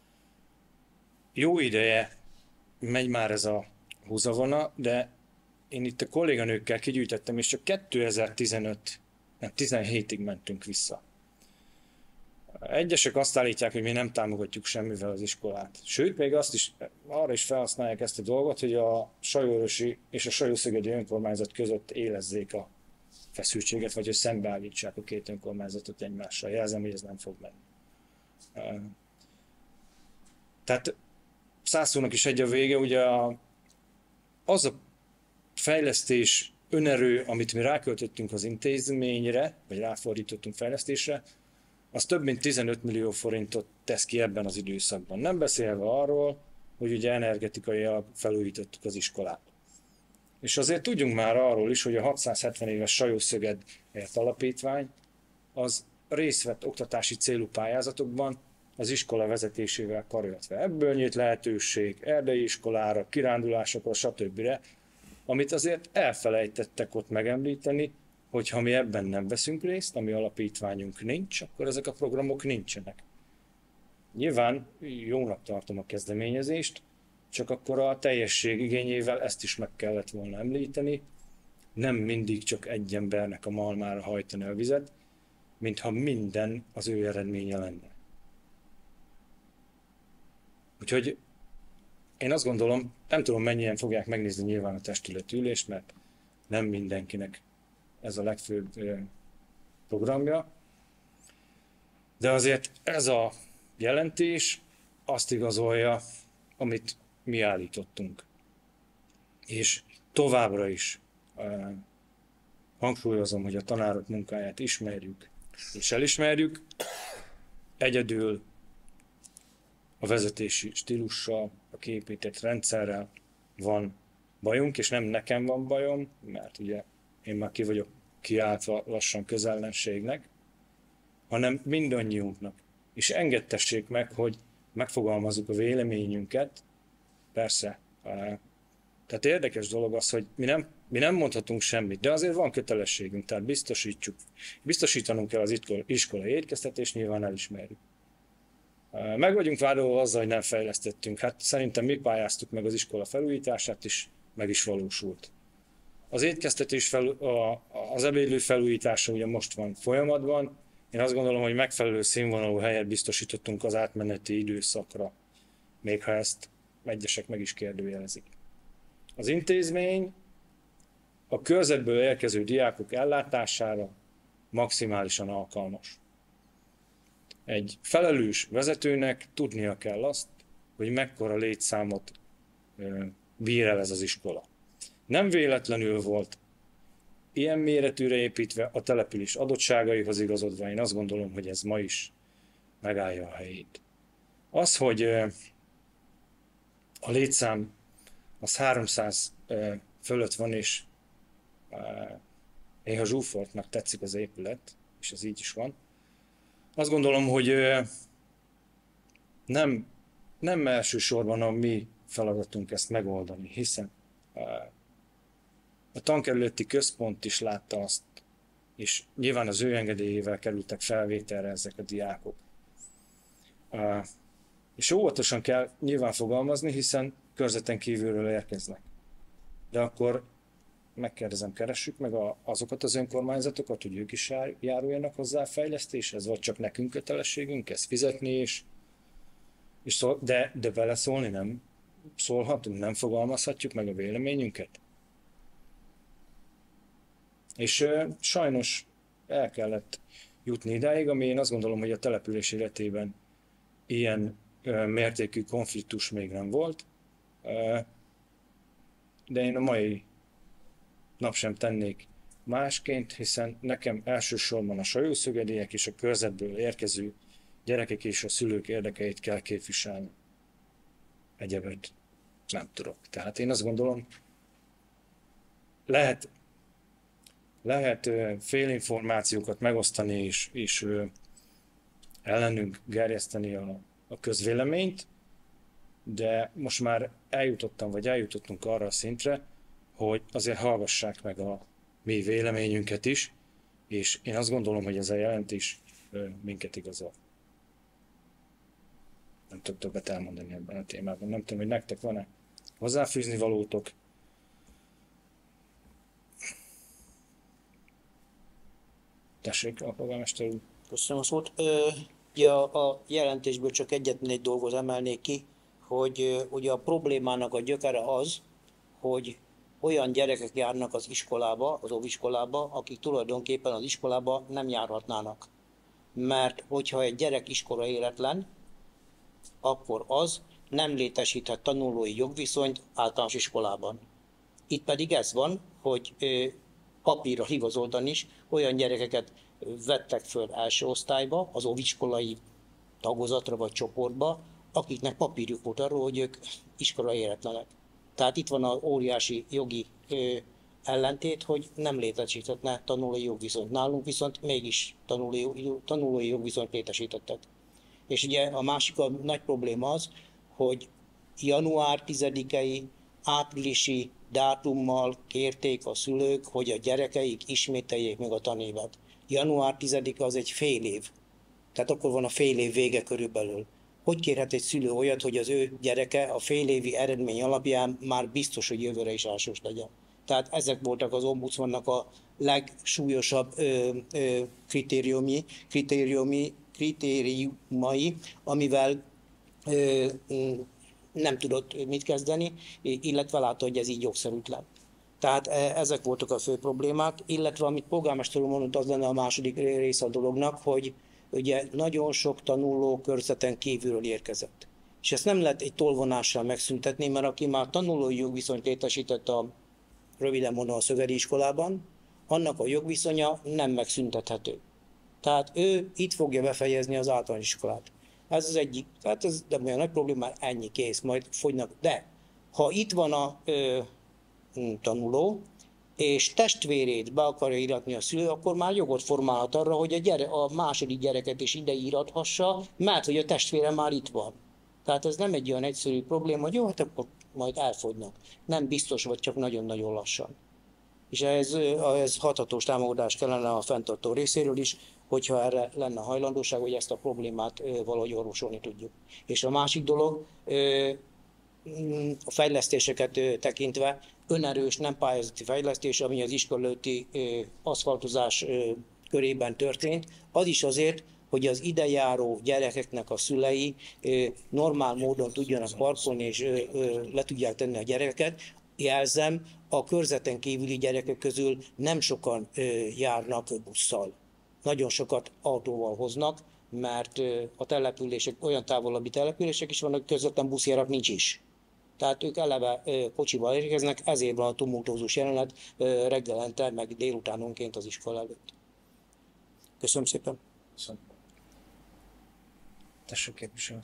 jó ideje megy már ez a húzavona, de én itt a kolléganőkkel kigyűjtettem, és csak kétezer-tizenöt, nem, tizenhétig mentünk vissza. Egyesek azt állítják, hogy mi nem támogatjuk semmivel az iskolát. Sőt, még azt is, arra is felhasználják ezt a dolgot, hogy a Sajóörösi és a Sajószegedi önkormányzat között élezzék a feszültséget, vagy hogy szembeállítsák a két önkormányzatot egymással. Jelzem, hogy ez nem fog menni. Tehát száz szónak is egy a vége, ugye a, az a fejlesztés, önerő, amit mi ráköltöttünk az intézményre, vagy ráfordítottunk fejlesztésre, az több mint tizenöt millió forintot tesz ki ebben az időszakban. Nem beszélve arról, hogy ugye energetikai felújítottuk az iskolát. És azért tudjunk már arról is, hogy a hatszázhetven éves Sajószögedért alapítvány az részt vett oktatási célú pályázatokban az iskola vezetésével karöltve. Ebből nyílt lehetőség erdei iskolára, kirándulásokra, stb. Amit azért elfelejtettek ott megemlíteni, hogy ha mi ebben nem veszünk részt, ami alapítványunk nincs, akkor ezek a programok nincsenek. Nyilván jónak tartom a kezdeményezést, csak akkor a teljesség igényével ezt is meg kellett volna említeni, nem mindig csak egy embernek a malmára hajtani a vizet, mintha minden az ő eredménye lenne. Úgyhogy én azt gondolom, nem tudom mennyien fogják megnézni nyilván a testületi ülést, mert nem mindenkinek ez a legfőbb programja, de azért ez a jelentés azt igazolja, amit mi állítottunk. És továbbra is uh, hangsúlyozom, hogy a tanárok munkáját ismerjük és elismerjük. Egyedül a vezetési stílussal, a kiépített rendszerrel van bajunk, és nem nekem van bajom, mert ugye én már ki vagyok kiáltva lassan közellenségnek, hanem mindannyiunknak. És engedtessék meg, hogy megfogalmazzuk a véleményünket. Persze. Tehát érdekes dolog az, hogy mi nem, mi nem mondhatunk semmit, de azért van kötelességünk, tehát biztosítjuk. Biztosítanunk kell az iskolai étkeztetést, nyilván elismerjük. Meg vagyunk vádolva azzal, hogy nem fejlesztettünk. Hát szerintem mi pályáztuk meg az iskola felújítását, és meg is valósult. Az étkeztetés, felú, a, az ebédlő felújítása ugye most van folyamatban. Én azt gondolom, hogy megfelelő színvonalú helyet biztosítottunk az átmeneti időszakra, még ha ezt egyesek meg is kérdőjelezik. Az intézmény a körzetből érkező diákok ellátására maximálisan alkalmas. Egy felelős vezetőnek tudnia kell azt, hogy mekkora létszámot bír el ez az iskola. Nem véletlenül volt ilyen méretűre építve, a település adottságaihoz igazodva, én azt gondolom, hogy ez ma is megállja a helyét. Az, hogy a létszám az háromszáz fölött van, és néha zsúfoltnak tetszik az épület, és ez így is van. Azt gondolom, hogy nem, nem elsősorban a mi feladatunk ezt megoldani, hiszen a tankerületi központ is látta azt, és nyilván az ő engedélyével kerültek felvételre ezek a diákok. És óvatosan kell nyilván fogalmazni, hiszen körzeten kívülről érkeznek. De akkor megkérdezem, keressük meg a, azokat az önkormányzatokat, hogy ők is jár, járuljanak hozzá a fejlesztéshez, vagy csak nekünk kötelességünk ezt fizetni, és, és szól, de, de vele szólni nem szólhatunk, nem fogalmazhatjuk meg a véleményünket. És ö, sajnos el kellett jutni idáig, ami én azt gondolom, hogy a település életében ilyen ö, mértékű konfliktus még nem volt. Ö, de én a mai nap sem tennék másként, hiszen nekem elsősorban a sajószögedélyek és a körzetből érkező gyerekek és a szülők érdekeit kell képviselni. Egyebet nem tudok. Tehát én azt gondolom, lehet, lehet félinformációkat megosztani és, és ellenünk gerjeszteni a, a közvéleményt, de most már eljutottam, vagy eljutottunk arra a szintre, hogy azért hallgassák meg a mi véleményünket is, és én azt gondolom, hogy ez a jelentés minket igazol. Nem tudok többet elmondani ebben a témában. Nem tudom, hogy nektek van-e hozzáfűzni valótok. Tessék, a polgármester úr. Köszönöm a szót. Ö, ugye a, a jelentésből csak egyetlen egy dolgot emelnék ki, hogy ö, ugye a problémának a gyökere az, hogy olyan gyerekek járnak az iskolába, az óviskolába, akik tulajdonképpen az iskolába nem járhatnának. Mert hogyha egy gyerek iskola életlen, akkor az nem létesíthet tanulói jogviszonyt általános iskolában. Itt pedig ez van, hogy ö, papírra igazoltan is olyan gyerekeket vettek föl első osztályba, az óviskolai tagozatra vagy csoportba, akiknek papírjuk volt arról, hogy ők iskola életlenek. Tehát itt van az óriási jogi ö, ellentét, hogy nem létesíthetne tanulói jogviszonyt. Nálunk viszont mégis tanulói, tanulói jogviszonyt létesítettek. És ugye a másik a nagy probléma az, hogy január tizedikei áprilisi dátummal kérték a szülők, hogy a gyerekeik ismételjék meg a tanévet. január tizedike az egy fél év. Tehát akkor van a fél év vége körülbelül. Hogy kérhet egy szülő olyat, hogy az ő gyereke a fél évi eredmény alapján már biztos, hogy jövőre is elsős legyen? Tehát ezek voltak az ombudsmannak a legsúlyosabb ö, ö, kritériumi, kritériumi, kritériumai, amivel ö, ö, nem tudott mit kezdeni, illetve látta, hogy ez így jogszerűtlen. Tehát ezek voltak a fő problémák, illetve amit polgármester úr mondott, az lenne a második része a dolognak, hogy ugye nagyon sok tanuló körzeten kívülről érkezett. És ezt nem lehet egy tolvonással megszüntetni, mert aki már tanulói jogviszonyt létesített a röviden mondom a szögedi iskolában, annak a jogviszonya nem megszüntethető. Tehát ő itt fogja befejezni az általános iskolát. Ez az egyik, tehát ez nem olyan nagy probléma, már ennyi kész, majd fogynak. De ha itt van a ö, tanuló, és testvérét be akarja iratni a szülő, akkor már jogot formálhat arra, hogy a, gyere, a második gyereket is ide írathassa, mert hogy a testvére már itt van. Tehát ez nem egy olyan egyszerű probléma, hogy jó, hát akkor majd elfogynak. Nem biztos, vagy csak nagyon-nagyon lassan. És ez, ez hathatós támogatás kellene a fenntartó részéről is, hogyha erre lenne hajlandóság, hogy ezt a problémát valahogy orvosolni tudjuk. És a másik dolog, a fejlesztéseket tekintve, önerős, nem pályázati fejlesztés, ami az iskola előtti aszfaltozás körében történt, az is azért, hogy az idejáró gyerekeknek a szülei normál módon tudjanak parkolni és le tudják tenni a gyerekeket. Jelzem, a körzeten kívüli gyerekek közül nem sokan járnak busszal. Nagyon sokat autóval hoznak, mert a települések, olyan távolabbi települések is vannak, közvetlen buszjárat nincs is. Tehát ők eleve kocsival érkeznek, ezért van a tumultózus jelenet reggelente, meg délutánonként az iskola előtt. Köszönöm szépen. Köszönöm. Tessék képviselni.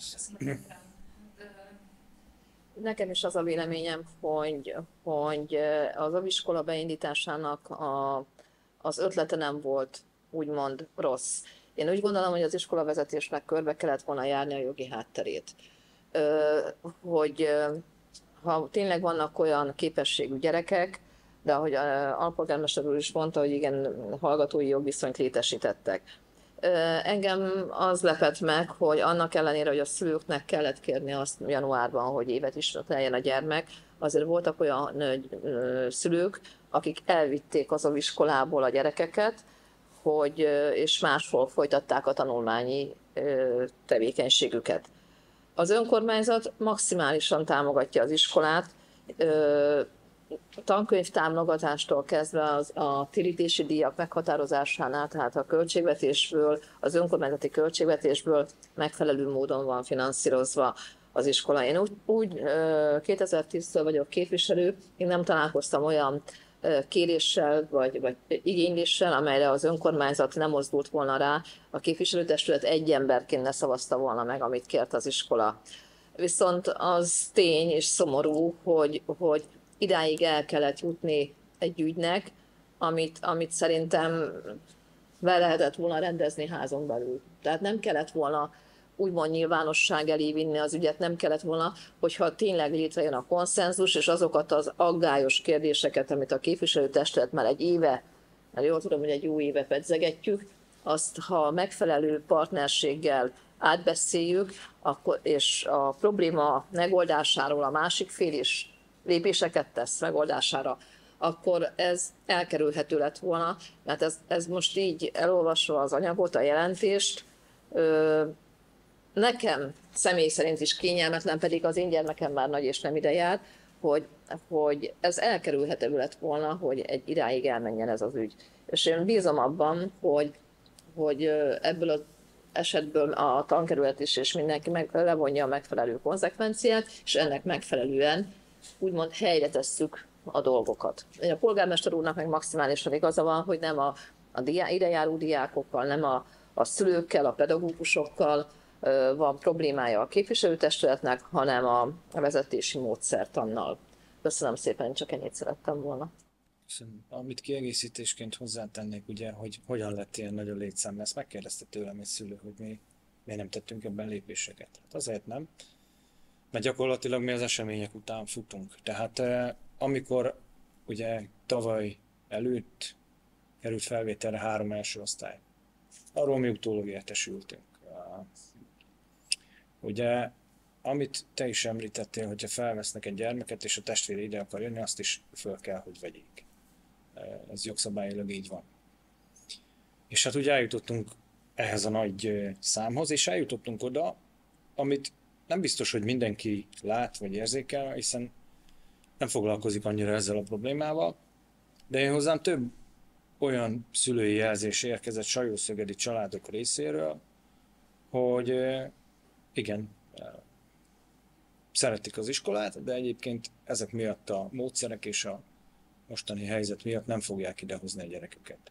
Nekem is az a véleményem, hogy, hogy az óviskola beindításának a, az ötlete nem volt úgymond rossz. Én úgy gondolom, hogy az iskolavezetésnek körbe kellett volna járni a jogi hátterét. Hogy ha tényleg vannak olyan képességű gyerekek, de ahogy a alpolgármester úr is mondta, hogy igen, hallgatói jogviszonyt létesítettek. Engem az lepett meg, hogy annak ellenére, hogy a szülőknek kellett kérni azt januárban, hogy évet is teljen a gyermek, azért voltak olyan ö, szülők, akik elvitték az iskolából a gyerekeket, hogy, ö, és máshol folytatták a tanulmányi ö, tevékenységüket. Az önkormányzat maximálisan támogatja az iskolát, ö, a tankönyv támogatástól kezdve az, a térítési díjak meghatározásánál, tehát a költségvetésből, az önkormányzati költségvetésből megfelelő módon van finanszírozva az iskola. Én úgy, úgy kétezer-tíztől vagyok képviselő, én nem találkoztam olyan kéréssel vagy, vagy igényléssel, amelyre az önkormányzat nem mozdult volna rá, a képviselőtestület egy emberként ne szavazta volna meg, amit kért az iskola. Viszont az tény és szomorú, hogy, hogy idáig el kellett jutni egy ügynek, amit, amit szerintem be lehetett volna rendezni házon belül. Tehát nem kellett volna úgymond nyilvánosság elé vinni az ügyet, nem kellett volna, hogyha tényleg létrejön a konszenzus, és azokat az aggályos kérdéseket, amit a képviselőtestület már egy éve, mert jól tudom, hogy egy jó éve pedzegetjük, azt ha megfelelő partnerséggel átbeszéljük, akkor, és a probléma megoldásáról a másik fél is lépéseket tesz megoldására, akkor ez elkerülhető lett volna, mert ez, ez most így elolvasva az anyagot, a jelentést, ö, nekem személy szerint is kényelmetlen, pedig az én gyermekem már nagy és nem ide jár, hogy, hogy ez elkerülhető lett volna, hogy egy iráig elmenjen ez az ügy. És én bízom abban, hogy, hogy ebből az esetből a tankerület is és mindenki meg, levonja a megfelelő konzekvenciát, és ennek megfelelően úgymond helyre tesszük a dolgokat. A polgármester úrnak meg maximálisan igaza van, hogy nem a, a diá, idejáró diákokkal, nem a, a szülőkkel, a pedagógusokkal ö, van problémája a képviselőtestületnek, hanem a, a vezetési módszertannal. Köszönöm szépen, csak ennyit szerettem volna. Köszönöm. Amit kiegészítésként hozzátennék, ugye, hogy hogyan lett ilyen nagy a létszám, ezt megkérdezte tőlem egy szülő, hogy mi miért nem tettünk ebben lépéseket. Hát azért nem, mert gyakorlatilag mi az események után futunk. Tehát eh, amikor ugye tavaly előtt került felvételre három első osztály, arról mi utólag értesültünk. Uh, ugye, amit te is említettél, hogyha felvesznek egy gyermeket, és a testvére ide akar jönni, azt is föl kell, hogy vegyék. Uh, ez jogszabályilag így van. És hát ugye eljutottunk ehhez a nagy uh, számhoz, és eljutottunk oda, amit nem biztos, hogy mindenki lát vagy érzékel, hiszen nem foglalkozik annyira ezzel a problémával, de én hozzám több olyan szülői jelzés érkezett sajószögedi családok részéről, hogy igen, szeretik az iskolát, de egyébként ezek miatt a módszerek és a mostani helyzet miatt nem fogják idehozni a gyereküket.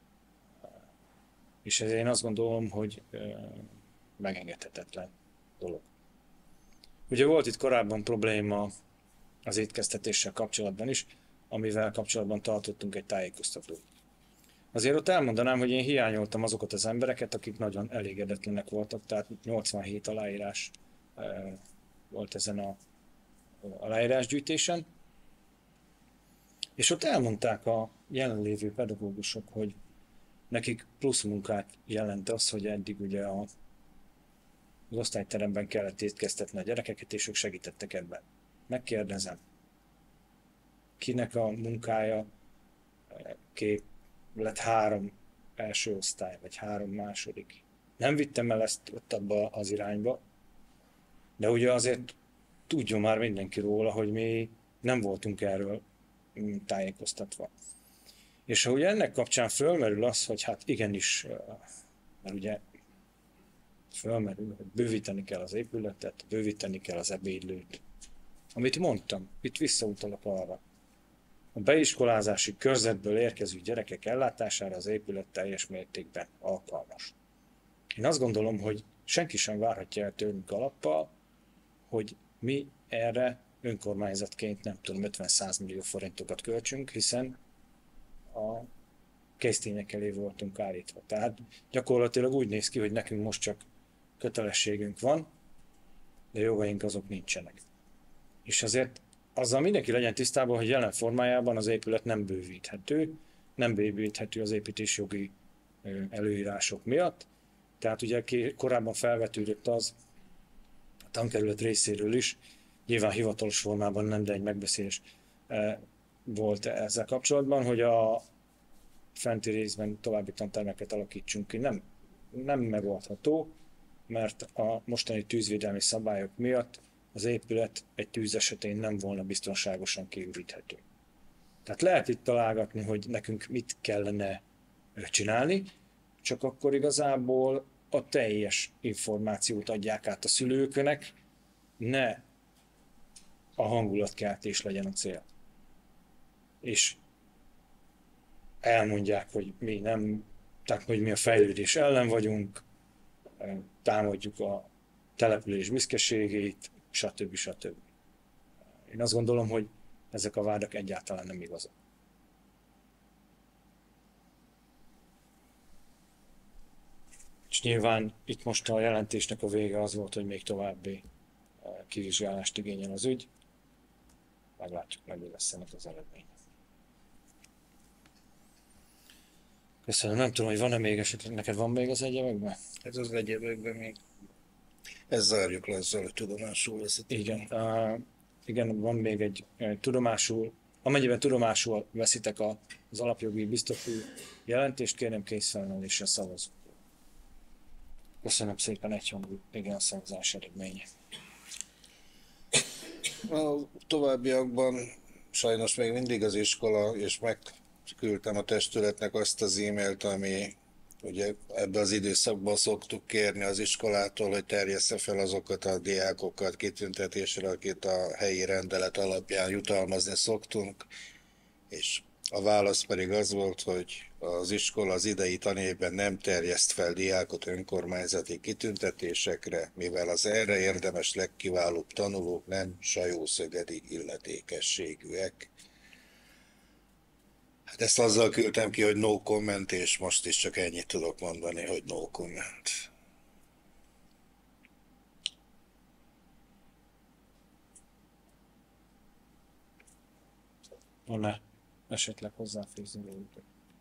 És ezért én azt gondolom, hogy megengedhetetlen dolog. Ugye volt itt korábban probléma az étkeztetéssel kapcsolatban is, amivel kapcsolatban tartottunk egy tájékoztatót. Azért ott elmondanám, hogy én hiányoltam azokat az embereket, akik nagyon elégedetlenek voltak, tehát nyolcvanhét aláírás volt ezen a aláírásgyűjtésen. És ott elmondták a jelenlévő pedagógusok, hogy nekik plusz munkát jelent az, hogy eddig ugye a, az osztályteremben kellett étkeztetni a gyerekeket, és ők segítettek ebben. Megkérdezem, kinek a munkája kép lett három első osztály, vagy három második. Nem vittem el ezt ott abba az irányba, de ugye azért tudjon már mindenki róla, hogy mi nem voltunk erről tájékoztatva. És ha ugye ennek kapcsán fölmerül az, hogy hát igenis, mert ugye fölmerül, hogy bővíteni kell az épületet, bővíteni kell az ebédlőt. Amit mondtam, itt visszautalok arra. A beiskolázási körzetből érkező gyerekek ellátására az épület teljes mértékben alkalmas. Én azt gondolom, hogy senki sem várhatja el tőlünk alappal, hogy mi erre önkormányzatként nem tudom ötven-száz millió forintokat költsünk, hiszen a késztények elé voltunk állítva. Tehát gyakorlatilag úgy néz ki, hogy nekünk most csak kötelességünk van, de jogaink azok nincsenek. És azért azzal mindenki legyen tisztában, hogy jelen formájában az épület nem bővíthető, nem bővíthető az építési jogi előírások miatt. Tehát ugye korábban felvetődött az a tankerület részéről is, nyilván hivatalos formában nem, de egy megbeszélés eh, volt ezzel kapcsolatban, hogy a fenti részben további tantermeket alakítsunk ki. Nem, nem megoldható, mert a mostani tűzvédelmi szabályok miatt az épület egy tűz esetén nem volna biztonságosan kiüríthető. Tehát lehet itt találgatni, hogy nekünk mit kellene csinálni, csak akkor igazából a teljes információt adják át a szülőknek, ne a hangulatkeltés legyen a cél. És elmondják, hogy mi nem, tehát hogy mi a fejlődés ellen vagyunk, támadjuk a település büszkeségét, stb. stb. Én azt gondolom, hogy ezek a vádak egyáltalán nem igazak. És nyilván itt most a jelentésnek a vége az volt, hogy még további kivizsgálást igényel az ügy. Meglátjuk meg, mi lesz ennek az eredmény. Köszönöm, nem tudom, hogy van-e még esetleg, neked van még az egyebekben? Ez az egyebekben még. Ez zárjuk le ezzel, hogy tudomásul veszik. Igen, uh, igen, van még egy uh, tudomásul, amennyiben tudomásul veszitek a, az alapjogi biztosú jelentést, kérem készfelmelésre szavazunk. Köszönöm szépen, egyhangú igen szavazás eredménye. A továbbiakban sajnos még mindig az iskola, és megküldtem a testületnek azt az e-mailt, ami ugye ebben az időszakban szoktuk kérni az iskolától, hogy terjessze fel azokat a diákokat kitüntetésre, akit a helyi rendelet alapján jutalmazni szoktunk, és a válasz pedig az volt, hogy az iskola az idei tanévben nem terjeszt fel diákot önkormányzati kitüntetésekre, mivel az erre érdemes legkiválóbb tanulók nem sajószögedi illetékességűek. Hát ezt azzal küldtem ki, hogy no comment, és most is csak ennyit tudok mondani, hogy no comment. Van-e esetleg hozzáfűzni valót?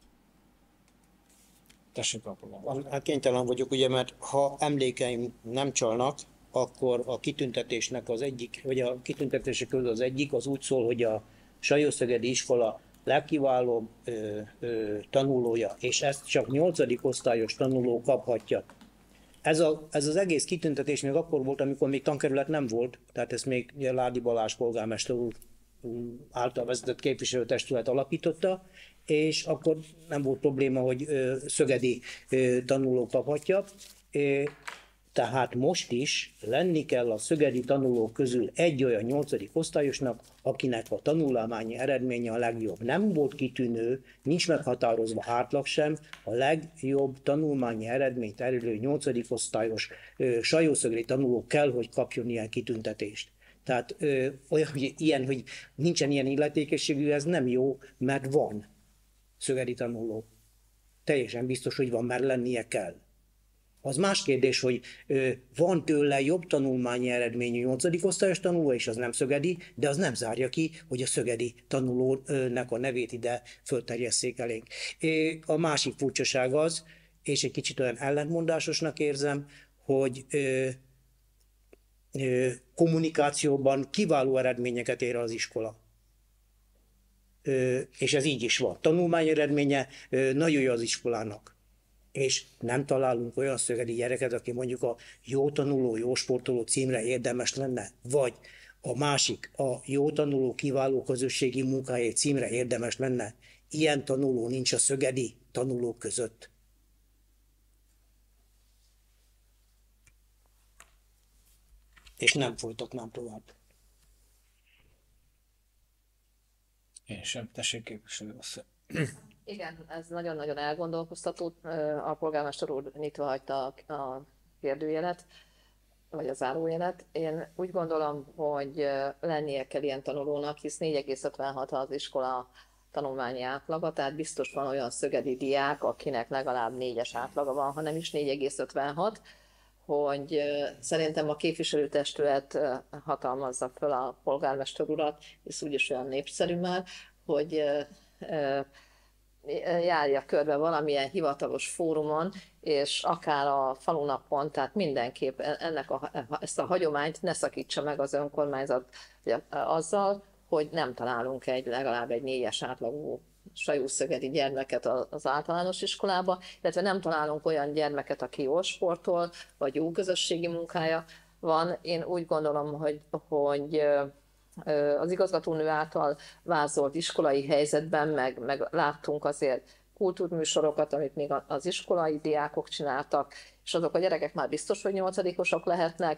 Tessék, Apollo. Hát kénytelen vagyok, ugye, mert ha emlékeim nem csalnak, akkor a kitüntetésnek az egyik, vagy a kitüntetések közül az egyik, az úgy szól, hogy a Sajószögedi iskola legkiválóbb ö, ö, tanulója, és ezt csak nyolcadik osztályos tanuló kaphatja. Ez, a, ez az egész kitüntetés még akkor volt, amikor még tankerület nem volt, tehát ezt még Ládi Balázs polgármester úr által vezetett képviselőtestület alapította, és akkor nem volt probléma, hogy ö, szögedi ö, tanuló kaphatja. Ö, Tehát most is lenni kell a szögedi tanulók közül egy olyan nyolcadik osztályosnak, akinek a tanulmányi eredménye a legjobb. Nem volt kitűnő, nincs meghatározva átlag sem, a legjobb tanulmányi eredményt elérő nyolcadik osztályos ö, sajószögedi tanuló kell, hogy kapjon ilyen kitüntetést. Tehát ö, olyan, hogy, ilyen, hogy nincsen ilyen illetékességű, ez nem jó, mert van szögedi tanuló. Teljesen biztos, hogy van, mert lennie kell. Az más kérdés, hogy ö, van tőle jobb tanulmányi eredményű nyolcadik osztályos tanuló, és az nem szögedi, de az nem zárja ki, hogy a szögedi tanulónak a nevét ide fölterjesszék elénk. É, a másik furcsaság az, és egy kicsit olyan ellentmondásosnak érzem, hogy ö, ö, kommunikációban kiváló eredményeket ér az iskola. Ö, és ez így is van. Tanulmány eredménye ö, nagyon jó az iskolának. És nem találunk olyan szögedi gyereket, aki mondjuk a jó tanuló, jó sportoló címre érdemes lenne, vagy a másik, a jó tanuló, kiváló közösségi munkáért címre érdemes lenne. Ilyen tanuló nincs a szögedi tanulók között. És nem folytatnám tovább. Én sem, tessék képviselő asszony. Igen, ez nagyon-nagyon elgondolkoztató. A polgármester úr nyitva hagyta a kérdőjelet, vagy a zárójelet. Én úgy gondolom, hogy lennie kell ilyen tanulónak, hisz négy egész ötvenhat az iskola tanulmányi átlaga, tehát biztos van olyan szögedi diák, akinek legalább négyes átlaga van, ha nem is négy egész ötvenhat, hogy szerintem a képviselőtestület hatalmazza föl a polgármester urat, és úgyis olyan népszerű már, hogy járja körbe valamilyen hivatalos fórumon, és akár a falunapon, tehát mindenképp ennek a, ezt a hagyományt ne szakítsa meg az önkormányzat azzal, hogy nem találunk egy legalább egy négyes átlagú sajúszögedi gyermeket az általános iskolába, illetve nem találunk olyan gyermeket, aki jól sportol, vagy jó közösségi munkája van. Én úgy gondolom, hogy, hogy az igazgatónő által vázolt iskolai helyzetben, meg, meg láttunk azért kultúrműsorokat, amit még az iskolai diákok csináltak, és azok a gyerekek már biztos, hogy nyolcadikosok lehetnek,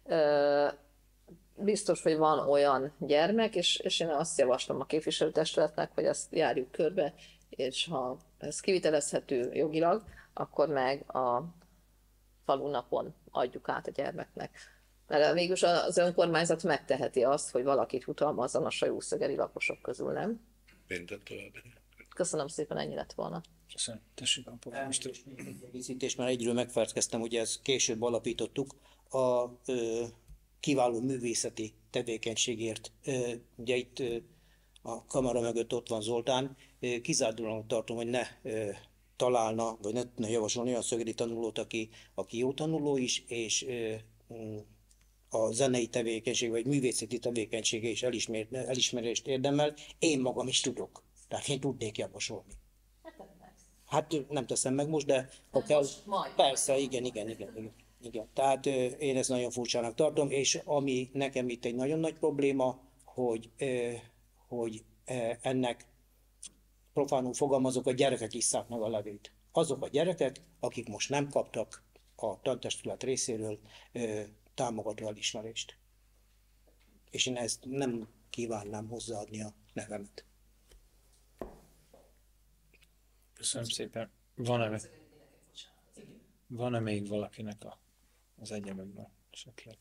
biztos, hogy van olyan gyermek, és, és én azt javaslom a képviselőtestületnek, hogy ezt járjuk körbe, és ha ez kivitelezhető jogilag, akkor meg a falunapon adjuk át a gyermeknek. Mert végülis az önkormányzat megteheti azt, hogy valakit jutalmazzon a sajúszögeri lakosok közül, nem? Köszönöm szépen, ennyi lett volna. Köszönöm. Tessék, a polgármester. Egészítés, mert egyről megfelelkeztem, ugye ezt később alapítottuk, a ö, kiváló művészeti tevékenységért. Ö, ugye itt ö, a kamera mögött ott van Zoltán, ö, kizárólag tartom, hogy ne ö, találna, vagy ne tudna javasolni olyan szögedi tanulót, aki, aki jó tanuló is, és ö, a zenei tevékenység, vagy művészeti tevékenysége is elismer, elismerést érdemel. Én magam is tudok. Tehát én tudnék javasolni. Hát nem teszem meg most, de ha hát kell, most majd. persze, igen, igen, igen, igen, igen. Tehát ö, én ezt nagyon furcsának tartom, és ami nekem itt egy nagyon nagy probléma, hogy, ö, hogy ö, ennek profánul fogalmazok, a gyerekek isszák meg a levét. Azok a gyerekek, akik most nem kaptak a tantestület részéről ö, támogató elismerést. És én ezt nem kívánnám hozzáadni a nevemet. Köszönöm szépen. Van-e, van-e még valakinek a, az egyebekben esetleg?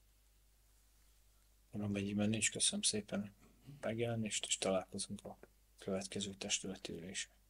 Amennyiben nincs, köszönöm szépen megjelenést, és találkozunk a következő testületi ülésen.